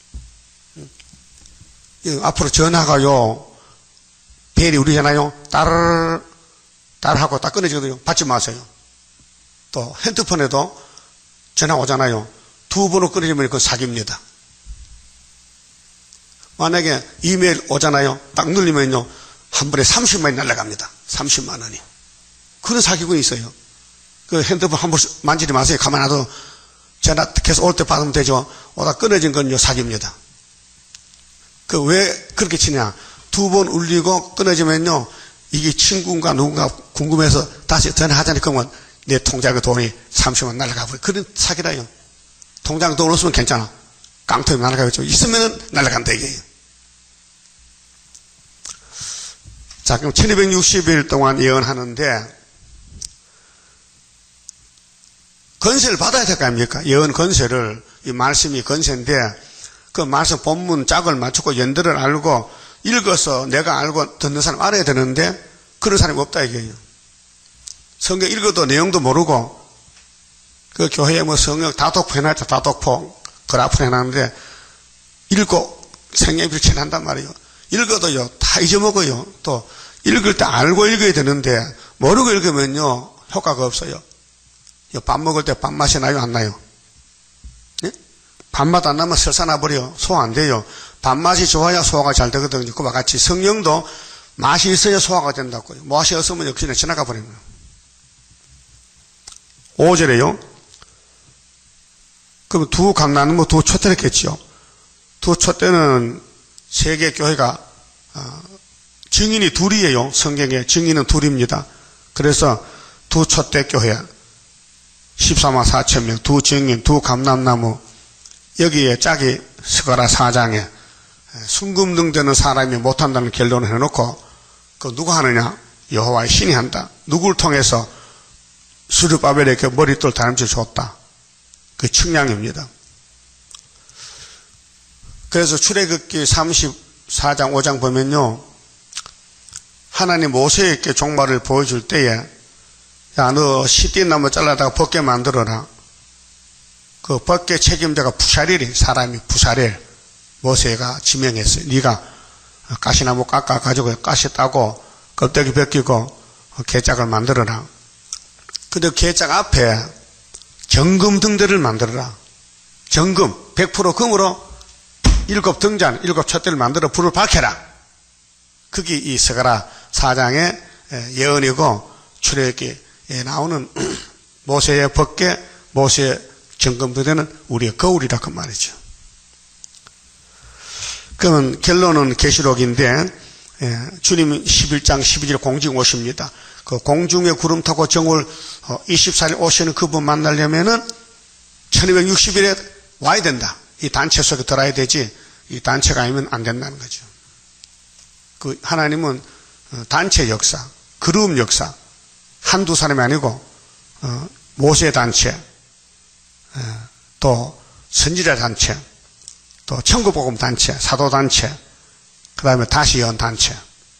앞으로 전화가요. 벨이 울리잖아요. 따르르 따르하고 딱 끊어지거든요. 받지 마세요. 또 핸드폰에도 전화 오잖아요. 두 번으로 끊어지면 그건 사기입니다. 만약에 이메일 오잖아요. 딱 눌리면요. 한 번에 삼십만이 날아갑니다. 삼십만 원이. 그런 사기꾼이 있어요. 그 핸드폰 한 번 만지지 마세요. 가만 놔둬. 전화 계속 올 때 받으면 되죠. 오다 끊어진 건요. 사기입니다. 그 왜 그렇게 치냐. 두 번 울리고 끊어지면요. 이게 친구인가 누군가 궁금해서 다시 전화하자니 그러면 내 통장에 돈이 삼십만 날아가 버려. 그런 사기라요. 통장에 돈 없으면 괜찮아. 깡통이 날아가겠죠. 있으면은 날아간다 이게요. 자, 그럼 천이백육십 일 동안 예언하는데 건세를 받아야 될 거 아닙니까? 예언 건세를, 이 말씀이 건세인데 그 말씀 본문 짝을 맞추고 연들을 알고 읽어서 내가 알고 듣는 사람 알아야 되는데 그런 사람이 없다 이게요. 성경 읽어도 내용도 모르고 그 교회에 뭐 성경 다독포 해놨죠. 다독포 그래프 해놨는데 읽고 생애비를 치한단 말이에요. 읽어도요 다 잊어먹어요. 또 읽을 때 알고 읽어야 되는데 모르고 읽으면요 효과가 없어요. 밥 먹을 때 밥맛이 나요 안 나요? 네? 밥맛 안 나면 설사 나버려. 소화 안 돼요. 밥맛이 좋아야 소화가 잘 되거든요. 그와 같이 성령도 맛이 있어야 소화가 된다고요. 맛이 없으면 역시나 지나가 버립니다. 오 절에요. 그럼 두 감나는 뭐 두 촛대랬겠죠. 두 촛대는 세계 교회가 어, 증인이 둘이에요. 성경에 증인은 둘입니다. 그래서 두 촛대 교회 십사만 사천 명, 두 증인, 두 감람나무 여기에 짝이 스가랴 사 장에 순금등되는 사람이 못한다는 결론을 해놓고 그 누가 하느냐? 여호와의 신이 한다. 누구를 통해서 스룹바벨에게 머릿돌 다림질 줬다. 그 측량입니다. 그래서 출애굽기 삼십사 장 오 장 보면요. 하나님 모세에게 종말을 보여줄 때에 야, 너 시띠나무 잘라다가 벗게 만들어라. 그 벗게 책임자가 부사렐이 사람이 부사렐 모세가 지명했어요. 네가 가시나무 깎아가지고 가시 따고 껍데기 벗기고 개짝을 만들어라. 근데 개짝 앞에 정금 등대를 만들어라. 정금 백 퍼센트 금으로 일곱 등잔 일곱 촛대를 만들어 불을 밝혀라. 그게 이 스가랴 사 장의 예언이고 출애굽기에 나오는 모세의 벗게 모세의 정금 등대는 우리의 거울이라 그 말이죠. 그러면 결론은 계시록인데 주님 십일 장 십이 절 공중 오십니다. 그 공중에 구름 타고 정월 이십사 일 오시는 그분 만나려면은 천이백육십 일에 와야 된다. 이 단체 속에 들어야 되지 이 단체가 아니면 안 된다는 거죠. 그 하나님은 단체 역사, 그룹 역사 한두 사람이 아니고 모세 단체 또 선지자 단체 또 천국복음 단체, 사도 단체, 그 다음에 다시 연 단체,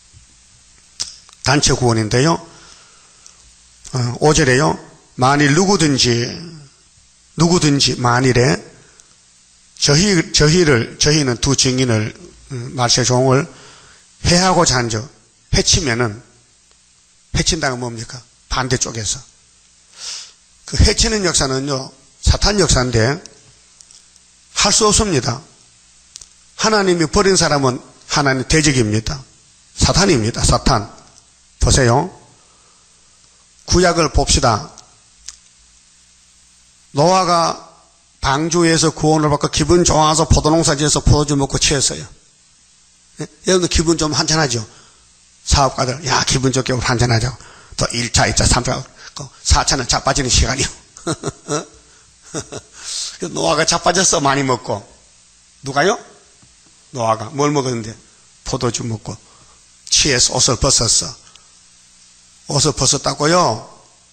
단체 구원인데요. 어, 오 절에요. 만일 누구든지, 누구든지 만일에 저희, 저희를, 저희는 두 증인을, 말세 종을 해하고자 한 적, 해치면은, 해친다는 건 뭡니까? 반대쪽에서. 그 해치는 역사는요, 사탄 역사인데, 할 수 없습니다. 하나님이 버린 사람은 하나님 대적입니다. 사탄입니다. 사탄. 보세요. 구약을 봅시다. 노아가 방주에서 구원을 받고 기분 좋아서 포도농사 지어서 포도주 먹고 취했어요. 예? 여러분들 기분 좀 한잔하죠? 사업가들, 야, 기분 좋게 우리 한잔하자고. 또 일 차, 이 차, 삼 차, 사 차는 자빠지는 시간이요. 노아가 자빠졌어, 많이 먹고. 누가요? 노아가. 뭘 먹었는데? 포도주 먹고. 취해서 옷을 벗었어. 옷을 벗었다고요?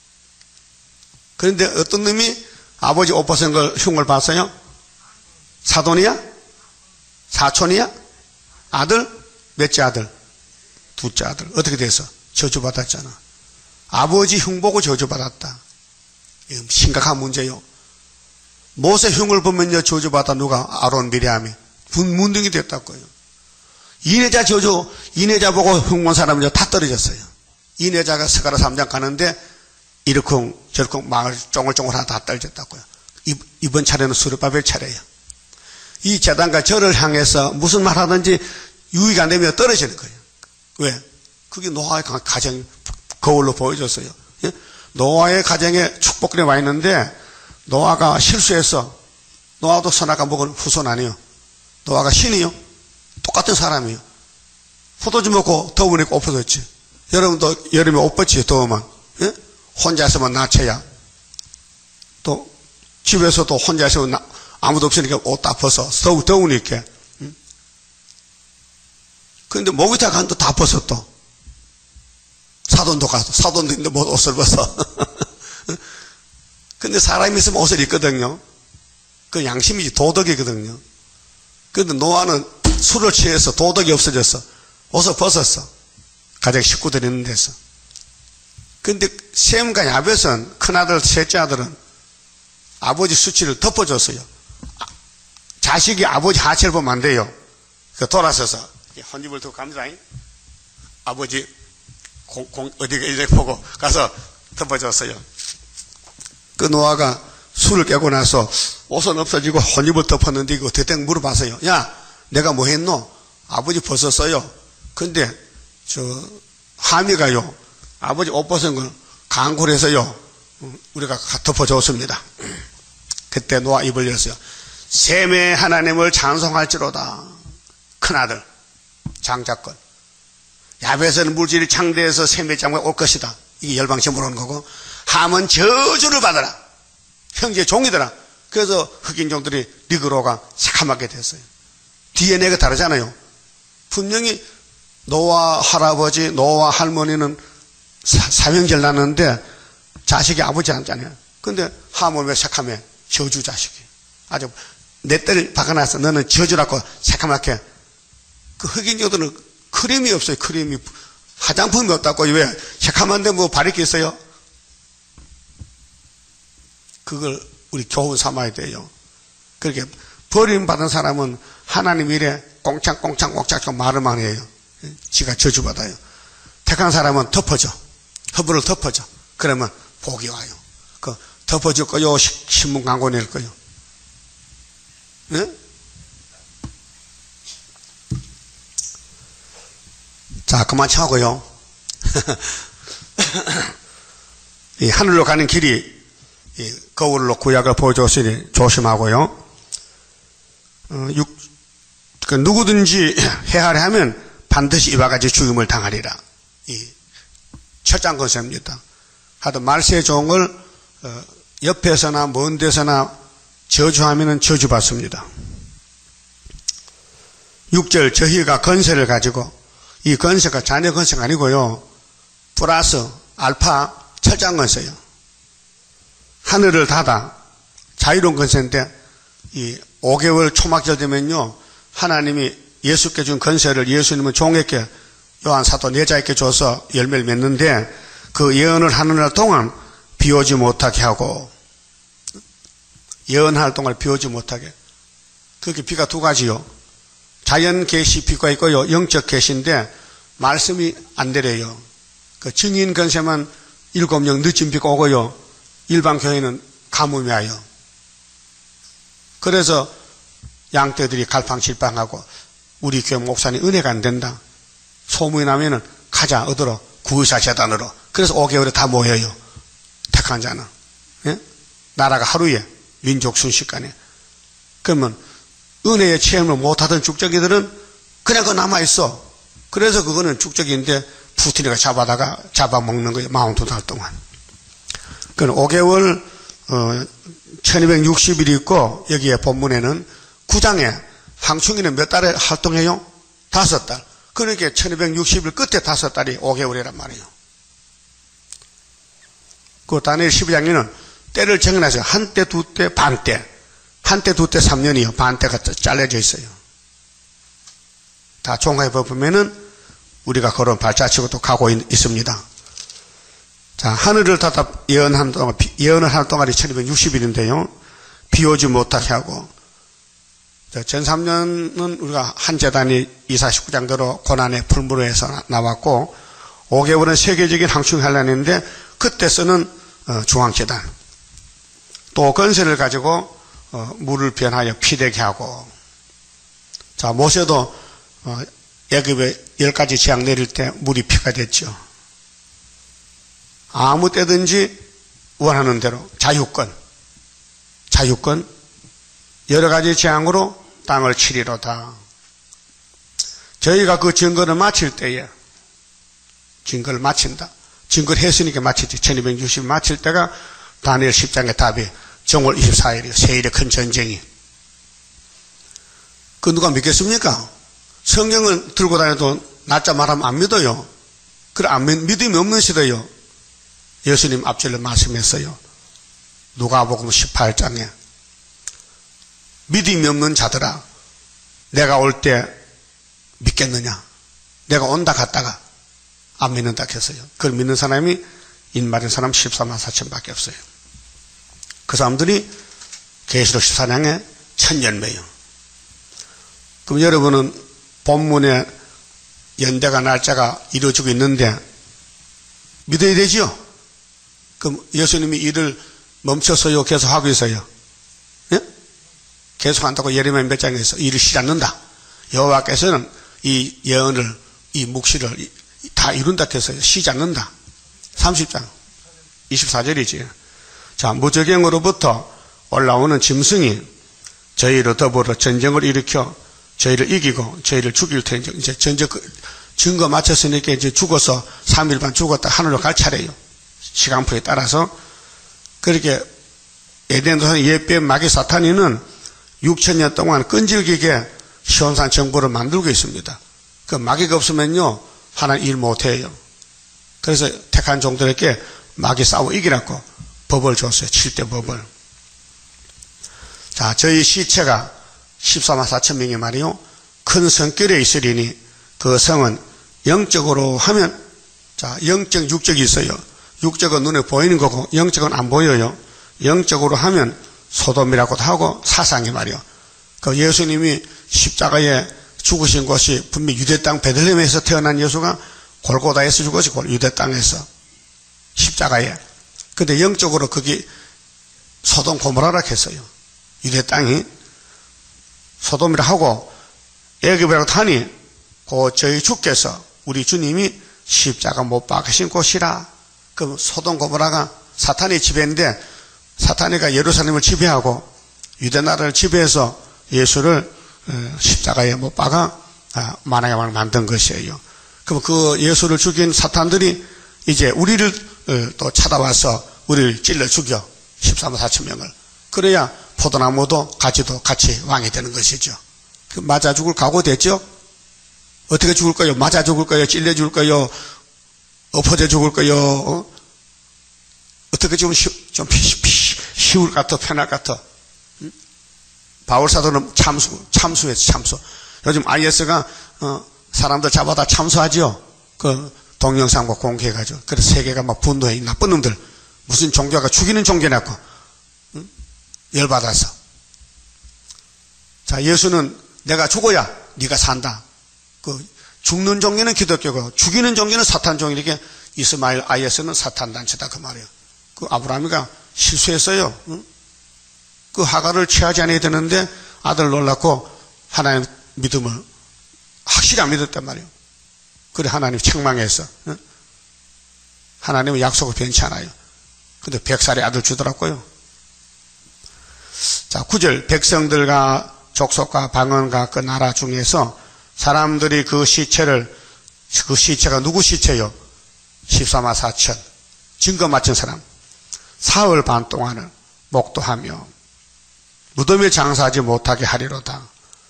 그런데 어떤 놈이 아버지 옷 벗은 걸 흉을 봤어요? 사돈이야? 사촌이야? 아들? 몇째 아들? 둘째 아들. 어떻게 돼서? 저주받았잖아. 아버지 흉 보고 저주받았다. 이건 심각한 문제요. 모세 흉을 보면요, 저주받아. 누가? 아론 미리암이. 문둥이 됐다고요. 이내자 저주, 이내자 보고 흉 본 사람은요, 다 떨어졌어요. 이내자가 스가랴 삼 장 가는데, 이렇쿵 저렇쿵 망을 쫑글쫑글 하나 다 떨어졌다고요. 이번 차례는 수르바벨 차례예요. 이 제단과 저를 향해서 무슨 말 하든지 유익 안 되면 떨어지는 거예요. 왜? 그게 노아의 가정 거울로 보여줬어요. 예? 노아의 가정에 축복들이 와 있는데 노아가 실수해서, 노아도 선악과 먹은 후손 아니에요. 노아가 신이요? 똑같은 사람이에요. 포도주 먹고 더우니까 옷 벗었지. 여러분도 여름에 옷 벗지, 더우면. 예? 혼자 있으면 나체야. 또 집에서도 혼자 있으면 나, 아무도 없으니까 옷 다 벗어. 더우, 더우니까. 응? 그런데 목욕탕 간도 다 벗어 또. 사돈도 가서, 사돈도 있는데 못 옷을 벗어. 근데 사람이 있으면 옷을 입거든요. 그 양심이지, 도덕이거든요. 그런데 노아는 술을 취해서 도덕이 없어졌어. 옷을 벗었어. 가정 식구들 있는 데서. 근데 셈과 야벳은, 큰아들, 셋째 아들은 아버지 수치를 덮어줬어요. 자식이 아버지 하체를 보면 안 돼요. 그 돌아서서 헌집을 두고 갑니다. 아버지 공, 공, 어디가 이렇게 보고 가서 덮어줬어요. 그 노아가 술을 깨고 나서 옷은 없어지고 혼입을 덮었는데 이거 어떻게 된 물어봤어요. 야, 내가 뭐 했노? 아버지 벗었어요. 근데 저 하미가요, 아버지 옷 벗은 걸 강굴해서요, 우리가 덮어줬습니다. 그때 노아 입을 열었어요. 셈의 하나님을 찬송할지로다. 큰아들 장자권. 야벳은 물질이 창대해서 셈의 장에 올 것이다. 이게 열방심으로 오는 거고, 함은 저주를 받아라. 형제 종이더라. 그래서 흑인 종들이 리그로가 새카맣게 됐어요. 디엔에이가 다르잖아요. 분명히 노아 할아버지, 노아 할머니는 삼형제를 낳았는데 자식이 아버지 않잖아요. 근데 함은 왜 새카매? 저주 자식이. 아주 내 딸을 박아놨어. 너는 저주라고 새카맣게. 그 흑인 종들은 크림이 없어요. 크림이. 화장품이 없다고. 왜? 새카만데 뭐 바를 게 있어요? 그걸 우리 교훈 삼아야 돼요. 그렇게 버림받은 사람은 하나님 일에 꽁창꽁창꽁창 말을만 해요. 지가 저주받아요. 택한 사람은 덮어줘. 허브를 덮어줘. 그러면 복이 와요. 그 덮어줄 거요? 신문 광고 낼 거요? 네? 자, 그만 차고요. 이 하늘로 가는 길이 이 거울로 구약을 보여줬으니 조심하고요. 어, 육, 그 누구든지 헤아려 하면 반드시 이와 같이 죽임을 당하리라. 이 철장 건설입니다. 하여튼 말세의 종을 어, 옆에서나 먼 데서나 저주하면 저주받습니다. 육 절 저희가 건설을 가지고, 이 건설가 자녀 건설가 아니고요, 플러스 알파 철장 건설이요. 하늘을 닫아 자유로운 건설인데, 이 오 개월 초막절 되면요, 하나님이 예수께 준 건설을 예수님은 종에게, 요한 사도 여자에게 줘서 열매를 맺는데, 그 예언을 하는 동안 비 오지 못하게 하고, 예언할 동안 비 오지 못하게. 그렇게 비가 두 가지요. 자연 계시 비가 있고요, 영적 계시인데 말씀이 안 내려요. 그 증인 건세만 일곱 명 늦은 비가 오고요, 일반 교회는 가뭄이 와요. 그래서 양떼들이 갈팡질팡하고, 우리 교회 목사님 은혜가 안 된다. 소문이 나면은 가자, 어디로? 구의사 재단으로. 그래서 오 개월에 다 모여요. 택한 자는. 예? 나라가 하루에 민족 순식간에. 그러면 은혜의 체험을 못하던 죽적이들은 그냥 그 남아있어. 그래서 그거는 죽적인데 푸틴이가 잡아다가 잡아먹는 거예요. 사십이 달 동안. 그건 오 개월 어, 천이백육십 일이 있고 여기에 본문에는 구 장에 황충이는 몇 달에 활동해요? 다섯 달. 그러니까 천이백육십 일 끝에 다섯 달이 오 개월이란 말이에요. 그 다니엘 십이 장에는 때를 정해놨어요. 한때, 두때, 반때. 한때, 두때, 삼 년이요. 반때가 잘려져 있어요. 다 종합해 보면은 우리가 걸은 발자취고 또 가고 있, 있습니다. 자, 하늘을 닫아 예언한 동안, 예언을 하는 동안이 천이백육십 일인데요. 비 오지 못하게 하고, 전 삼 년은 우리가 한 재단이 이사십구 장대로 고난의 풀무로에서 나왔고, 오 개월은 세계적인 황충 환란인데, 그때 쓰는 어, 중앙재단. 또 건세를 가지고 어, 물을 변하여 피되게 하고, 자, 모세도 어, 애굽에 열 가지 재앙 내릴 때 물이 피가 됐죠. 아무 때든지 원하는 대로 자유권, 자유권, 여러 가지 재앙으로 땅을 치리로다. 저희가 그 증거를 마칠 때에, 증거를 마친다. 증거를 했으니까 마치지. 천이백육십 일 마칠 때가 다니엘 십 장의 답이 정월 이십사 일이에요. 세일의 큰 전쟁이. 그 누가 믿겠습니까? 성경을 들고 다녀도 날짜 말하면 안 믿어요. 그래, 안 믿, 믿음이 없는 시대요. 예수님 앞절에 말씀했어요. 누가복음 십팔 장에 믿음이 없는 자들아, 내가 올 때 믿겠느냐? 내가 온다 갔다가 안 믿는다 했어요. 그걸 믿는 사람이 인마린 사람 십사만 사천 밖에 없어요. 그 사람들이 계시록 십사 장에 천열매요. 그럼 여러분은 본문에 연대가 날짜가 이루어지고 있는데 믿어야 되지요? 그럼 예수님이 일을 멈춰서요? 계속 하고 있어요? 예? 계속 한다고 예레미야 몇 장에서 일을 쉬지 않는다. 여호와께서는 이 예언을, 이 묵시를 다 이룬다 했어요. 쉬지 않는다. 삼십 장 이십사 절이지. 자, 무적행으로부터 올라오는 짐승이 저희를 더불어 전쟁을 일으켜 저희를 이기고 저희를 죽일 테니 이제 전쟁 증거 마쳤으니까 이제 죽어서 삼 일 반 죽었다 하늘로 갈 차례예요. 시간표에 따라서. 그렇게 에덴 동산 옛배 마귀 사탄이는 육천 년 동안 끈질기게 시온산 정부를 만들고 있습니다. 그 마귀가 없으면요 하나님 일 못해요. 그래서 택한 종들에게 마귀 싸워 이기라고 법을 줬어요. 칠 대 법을. 자, 저희 시체가 십사만 사천 명이 말이요 큰 성결에 있으리니 그 성은 영적으로 하면, 자, 영적 육적이 있어요. 육적은 눈에 보이는 거고 영적은 안 보여요. 영적으로 하면 소돔이라고도 하고 사상이 말이요. 그 예수님이 십자가에 죽으신 곳이 분명 유대 땅 베들레헴에서 태어난 예수가 골고다에서 죽으시고 유대 땅에서 십자가에. 근데 영적으로 거기 소돔 고모라라 했어요. 유대 땅이 소돔이라 하고 애굽이라고 하니 그 저희 주께서 우리 주님이 십자가 못 박으신 곳이라. 그럼 소돔 고모라가 사탄이 지배인데 사탄이가 예루살렘을 지배하고 유대 나라를 지배해서 예수를 십자가에 못 박아 만왕의 왕을 만든 것이에요. 그럼 그 예수를 죽인 사탄들이 이제 우리를 또 찾아와서 우리를 찔러 죽여 십사만 사천 명을. 그래야 포도나무도 가지도 같이 왕이 되는 것이죠. 그 맞아 죽을 각오 됐죠? 어떻게 죽을까요? 맞아 죽을까요? 찔려 죽을까요? 엎어져 죽을까요? 어? 어떻게 좀, 쉬, 좀 쉬울 것 같아? 편할 것 같아? 응? 바울사도는 참수, 참수했어, 참수. 요즘 아이에스가, 어, 사람들 잡아다 참수하죠? 그, 동영상 뭐 공개해가지고. 그래서 세계가 막 분노해. 나쁜 놈들. 무슨 종교가 죽이는 종교냐고. 응? 열받아서. 자, 예수는 내가 죽어야 네가 산다. 그, 죽는 종교는 기독교고, 죽이는 종교는 사탄 종교니까 이스마엘 아이에스는 사탄 단체다. 그 말이에요. 그 아브라함이가 실수했어요. 응? 그 하가를 취하지 않아야 되는데 아들 놀랐고 하나님 믿음을 확실히 안 믿었단 말이에요. 그래 하나님 책망했어. 응? 하나님은 약속을 변치 않아요. 근데 백 살의 아들 주더라고요. 자, 구 절. 백성들과 족속과 방언과 그 나라 중에서 사람들이 그 시체를, 그 시체가 누구 시체요? 십사만 사천. 증거 맞춘 사람. 사흘 반 동안을 목도하며 무덤에 장사하지 못하게 하리로다.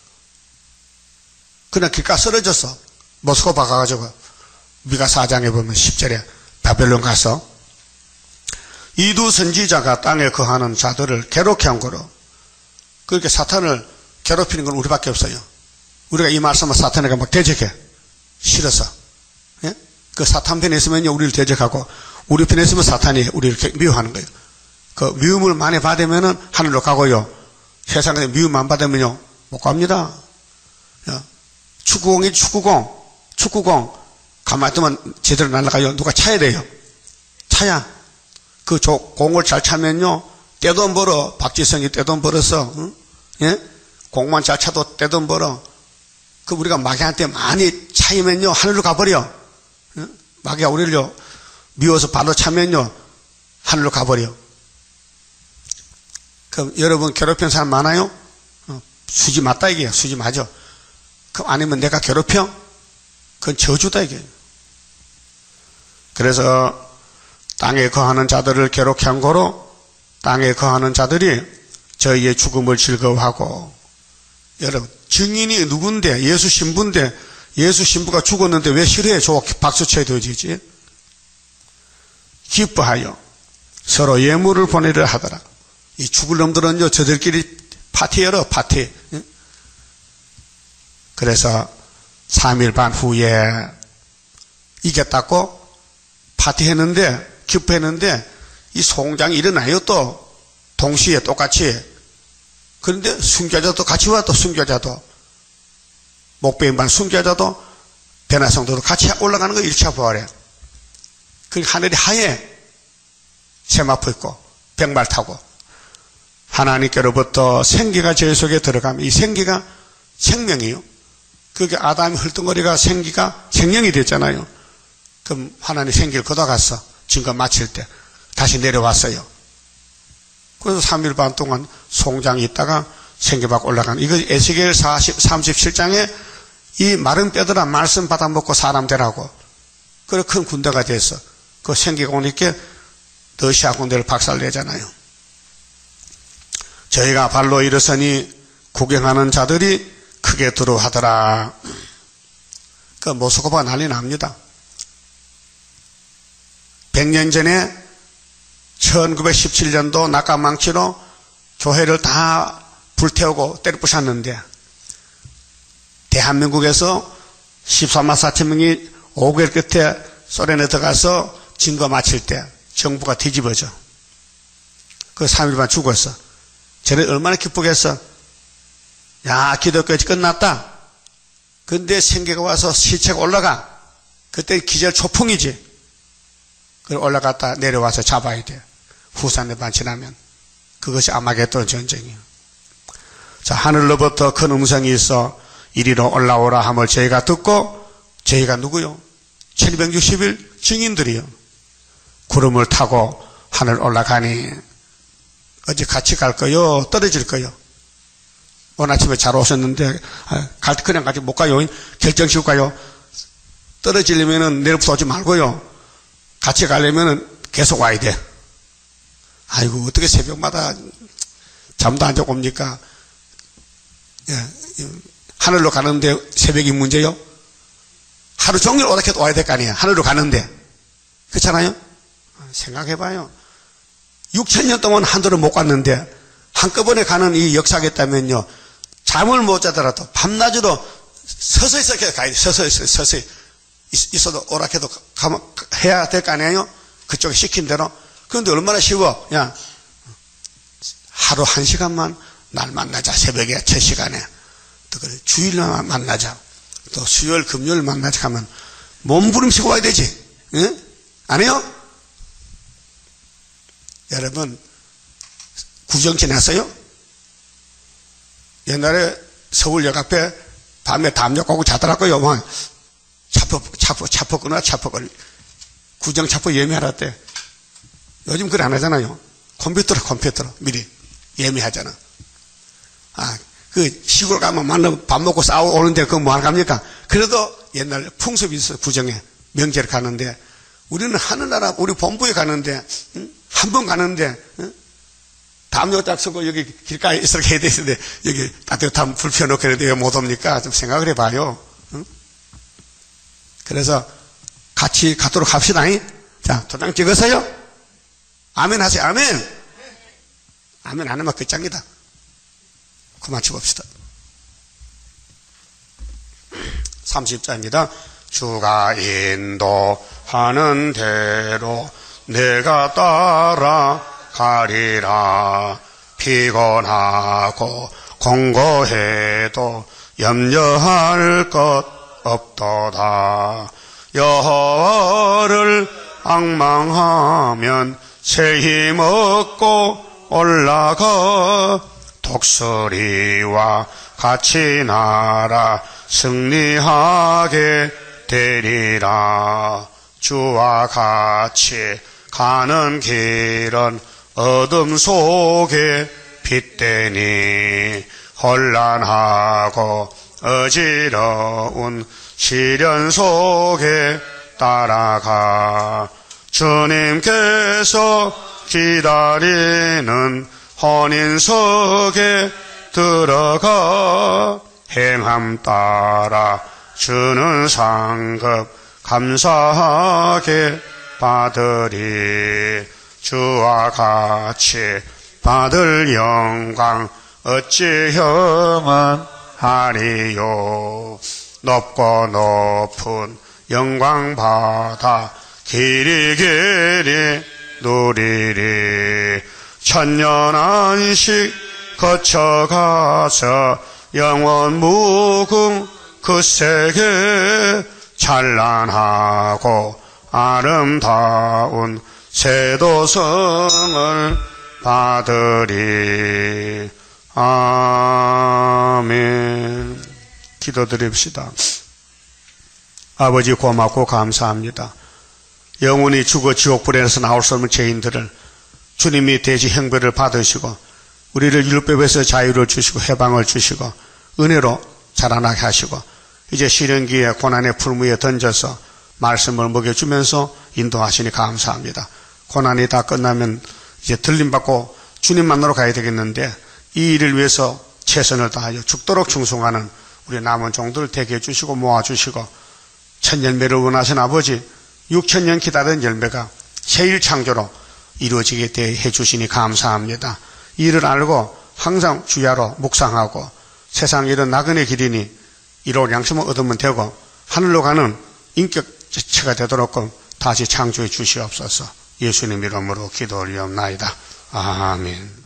그냥 길가 쓰러졌어. 모스크바 가가지고 미가 사 장에 보면 십 절에 바벨론 가서 이 두 선지자가 땅에 거하는 자들을 괴롭게 한 거로. 그렇게 사탄을 괴롭히는 건 우리밖에 없어요. 우리가 이 말씀을 사탄에게 막 대적해. 싫어서. 예? 그 사탄 편에 있으면요, 우리를 대적하고, 우리 편에 있으면 사탄이 우리를 미워하는 거예요. 그 미움을 많이 받으면은 하늘로 가고요. 세상에 미움 안 받으면요, 못 갑니다. 축구공이 축구공, 축구공, 가만히 두면 제대로 날아가요. 누가 차야 돼요. 차야. 그 조, 공을 잘 차면요, 떼돈 벌어. 박지성이 떼돈 벌어서, 응? 예? 공만 잘 차도 떼돈 벌어. 그 우리가 마귀한테 많이 차이면요, 하늘로 가버려. 응? 마귀가 우리를요, 미워서 바로 차면요, 하늘로 가버려. 그럼 여러분 괴롭힌 사람 많아요? 어, 수지 맞다 이게. 수지 맞아. 그럼 아니면 내가 괴롭혀? 그건 저주다 이게. 그래서 땅에 거하는 자들을 괴롭게 한 거로 땅에 거하는 자들이 저희의 죽음을 즐거워하고. 여러분, 증인이 누군데? 예수 신부인데, 예수 신부가 죽었는데 왜 싫어해? 저 박수 쳐야 되지. 기뻐하여 서로 예물을 보내려 하더라. 이 죽을 놈들은요, 저들끼리 파티 열어, 파티. 그래서 삼 일 반 후에 이겼다고 파티했는데, 기뻐했는데, 이 송장이 일어나요, 또. 동시에 똑같이. 그런데 순교자도 같이 와, 또 순교자도. 목배인반 순교자도 변화성도도 같이 올라가는 거 일 차 부활해. 그 하늘이 하얘. 세마포 있고, 백말 타고. 하나님께로부터 생기가 저희 속에 들어가면 이 생기가 생명이요. 그게 아담이 헐뚱거리가 생기가 생명이 됐잖아요. 그럼 하나님 생기를 걷어갔어. 증거 마칠 때. 다시 내려왔어요. 그래서 삼 일 반 동안 송장이 있다가 생기받고 올라가는. 이거 에스겔 삼십칠 장에 이 마른 뼈들아 말씀 받아먹고 사람 되라고. 그래 큰 군대가 됐어. 그 생기가 오니까 러시아 군대를 박살내잖아요. 저희가 발로 일어서니 구경하는 자들이 크게 두려워하더라. 그 모스크바가 난리 납니다. 백 년 전에 천구백십칠 년도 낙하망치로 교회를 다 불태우고 때려 부셨는데 대한민국에서 십사만 사천 명이 오 개월 끝에 소련에 들어가서 증거 마칠 때 정부가 뒤집어져. 그 삼 일 반 죽었어. 쟤네 얼마나 기쁘겠어. 야, 기독교지 끝났다. 근데 생계가 와서 시체가 올라가. 그때 기절 초풍이지. 그걸 올라갔다 내려와서 잡아야 돼. 후산의 반 지나면. 그것이 아마겟돈 전쟁이에요. 자, 하늘로부터 큰 음성이 있어 이리로 올라오라 함을 저희가 듣고, 저희가 누구요? 천이백육십 일 증인들이요. 구름을 타고 하늘 올라가니 어디 같이 갈 거요? 떨어질 거요? 오늘 아침에 잘 오셨는데 갈 때 그냥 같이 못 가요? 결정 지을까요? 떨어지려면은 내일부터 오지 말고요. 같이 가려면은 계속 와야 돼. 아이고, 어떻게 새벽마다 잠도 안 자고 옵니까? 예, 하늘로 가는데 새벽이 문제요? 하루 종일 오락해도 와야 될 거 아니에요? 하늘로 가는데. 그렇잖아요? 생각해봐요. 육천 년 동안 하늘을 못 갔는데 한꺼번에 가는 이 역사겠다면요, 잠을 못 자더라도 밤낮으로 서서히 서서히 가야 돼. 서서히 서서히 있어도 오락해도 가면 해야 될 거 아니에요? 그쪽에 시킨 대로. 그런데 얼마나 쉬워. 야, 하루 한 시간만 날 만나자. 새벽에 첫 시간에. 또 그래, 주일날 만나자. 또 수요일 금요일 만나자 하면 몸부림치고 와야 되지. 응? 안 해요? 여러분, 구정 지났어요? 옛날에 서울역 앞에 밤에 담요 꼬고 자더라고요. 막 차포, 차포, 차포 끊어, 차포 걸. 구정 차포 예매하라 때. 요즘 그래 안 하잖아요. 컴퓨터로, 컴퓨터로 미리 예매하잖아. 아, 그 시골 가면 만나면 밥 먹고 싸우고 오는데 그거 뭐 하러 갑니까? 그래도 옛날 풍습이 있어, 구정에. 명절 가는데, 우리는 하늘나라 우리 본부에 가는데, 응? 한 번 가는데, 응? 담요 딱 쓰고 여기 길가에 있어서 해야 되는데, 여기 따뜻한 불 펴놓고 그래도 왜 못 옵니까? 좀 생각을 해봐요. 응? 그래서 같이 가도록 합시다. 잉? 자, 도장 찍으세요. 아멘 하세요. 아멘. 아멘 안 하면 끝장이다. 그만 쳐봅시다. 삼십 자입니다. 주가 인도하는 대로 내가 따라가리라. 피곤하고 공고해도 염려할 것 없도다. 여호와를 앙망하면 새 힘 얻고 올라가. 독수리와 같이 날아 승리하게 되리라. 주와 같이 가는 길은 어둠 속에 빛되니 혼란하고 어지러운 시련 속에 따라가. 주님께서 기다리는 혼인석에 들어가. 행함 따라 주는 상급 감사하게 받으리. 주와 같이 받을 영광 어찌 형은 하리요. 높고 높은 영광 받아 길이 길이 누리리. 천년 안식 거쳐가서 영원 무궁 그 세계 찬란하고 아름다운 세도성을 받으리. 아멘. 기도드립시다. 아버지 고맙고 감사합니다. 영원히 죽어 지옥불에서 나올 수 없는 죄인들을 주님이 대지 형벌을 받으시고 우리를 율법에서 자유를 주시고 해방을 주시고 은혜로 자라나게 하시고 이제 시련기에 고난의 풀무에 던져서 말씀을 먹여주면서 인도하시니 감사합니다. 고난이 다 끝나면 이제 들림받고 주님 만나러 가야 되겠는데 이 일을 위해서 최선을 다하여 죽도록 충성하는 우리 남은 종들 되게 해주시고 모아주시고 천 열매를 원하신 아버지 육천 년 기다린 열매가 새일 창조로 이루어지게 해주시니 감사합니다. 이 일을 알고 항상 주야로 묵상하고 세상 이런 나그네 길이니 이로 양심을 얻으면 되고 하늘로 가는 인격 자체가 되도록 다시 창조해 주시옵소서. 예수님 이름으로 기도 올리옵나이다. 아멘.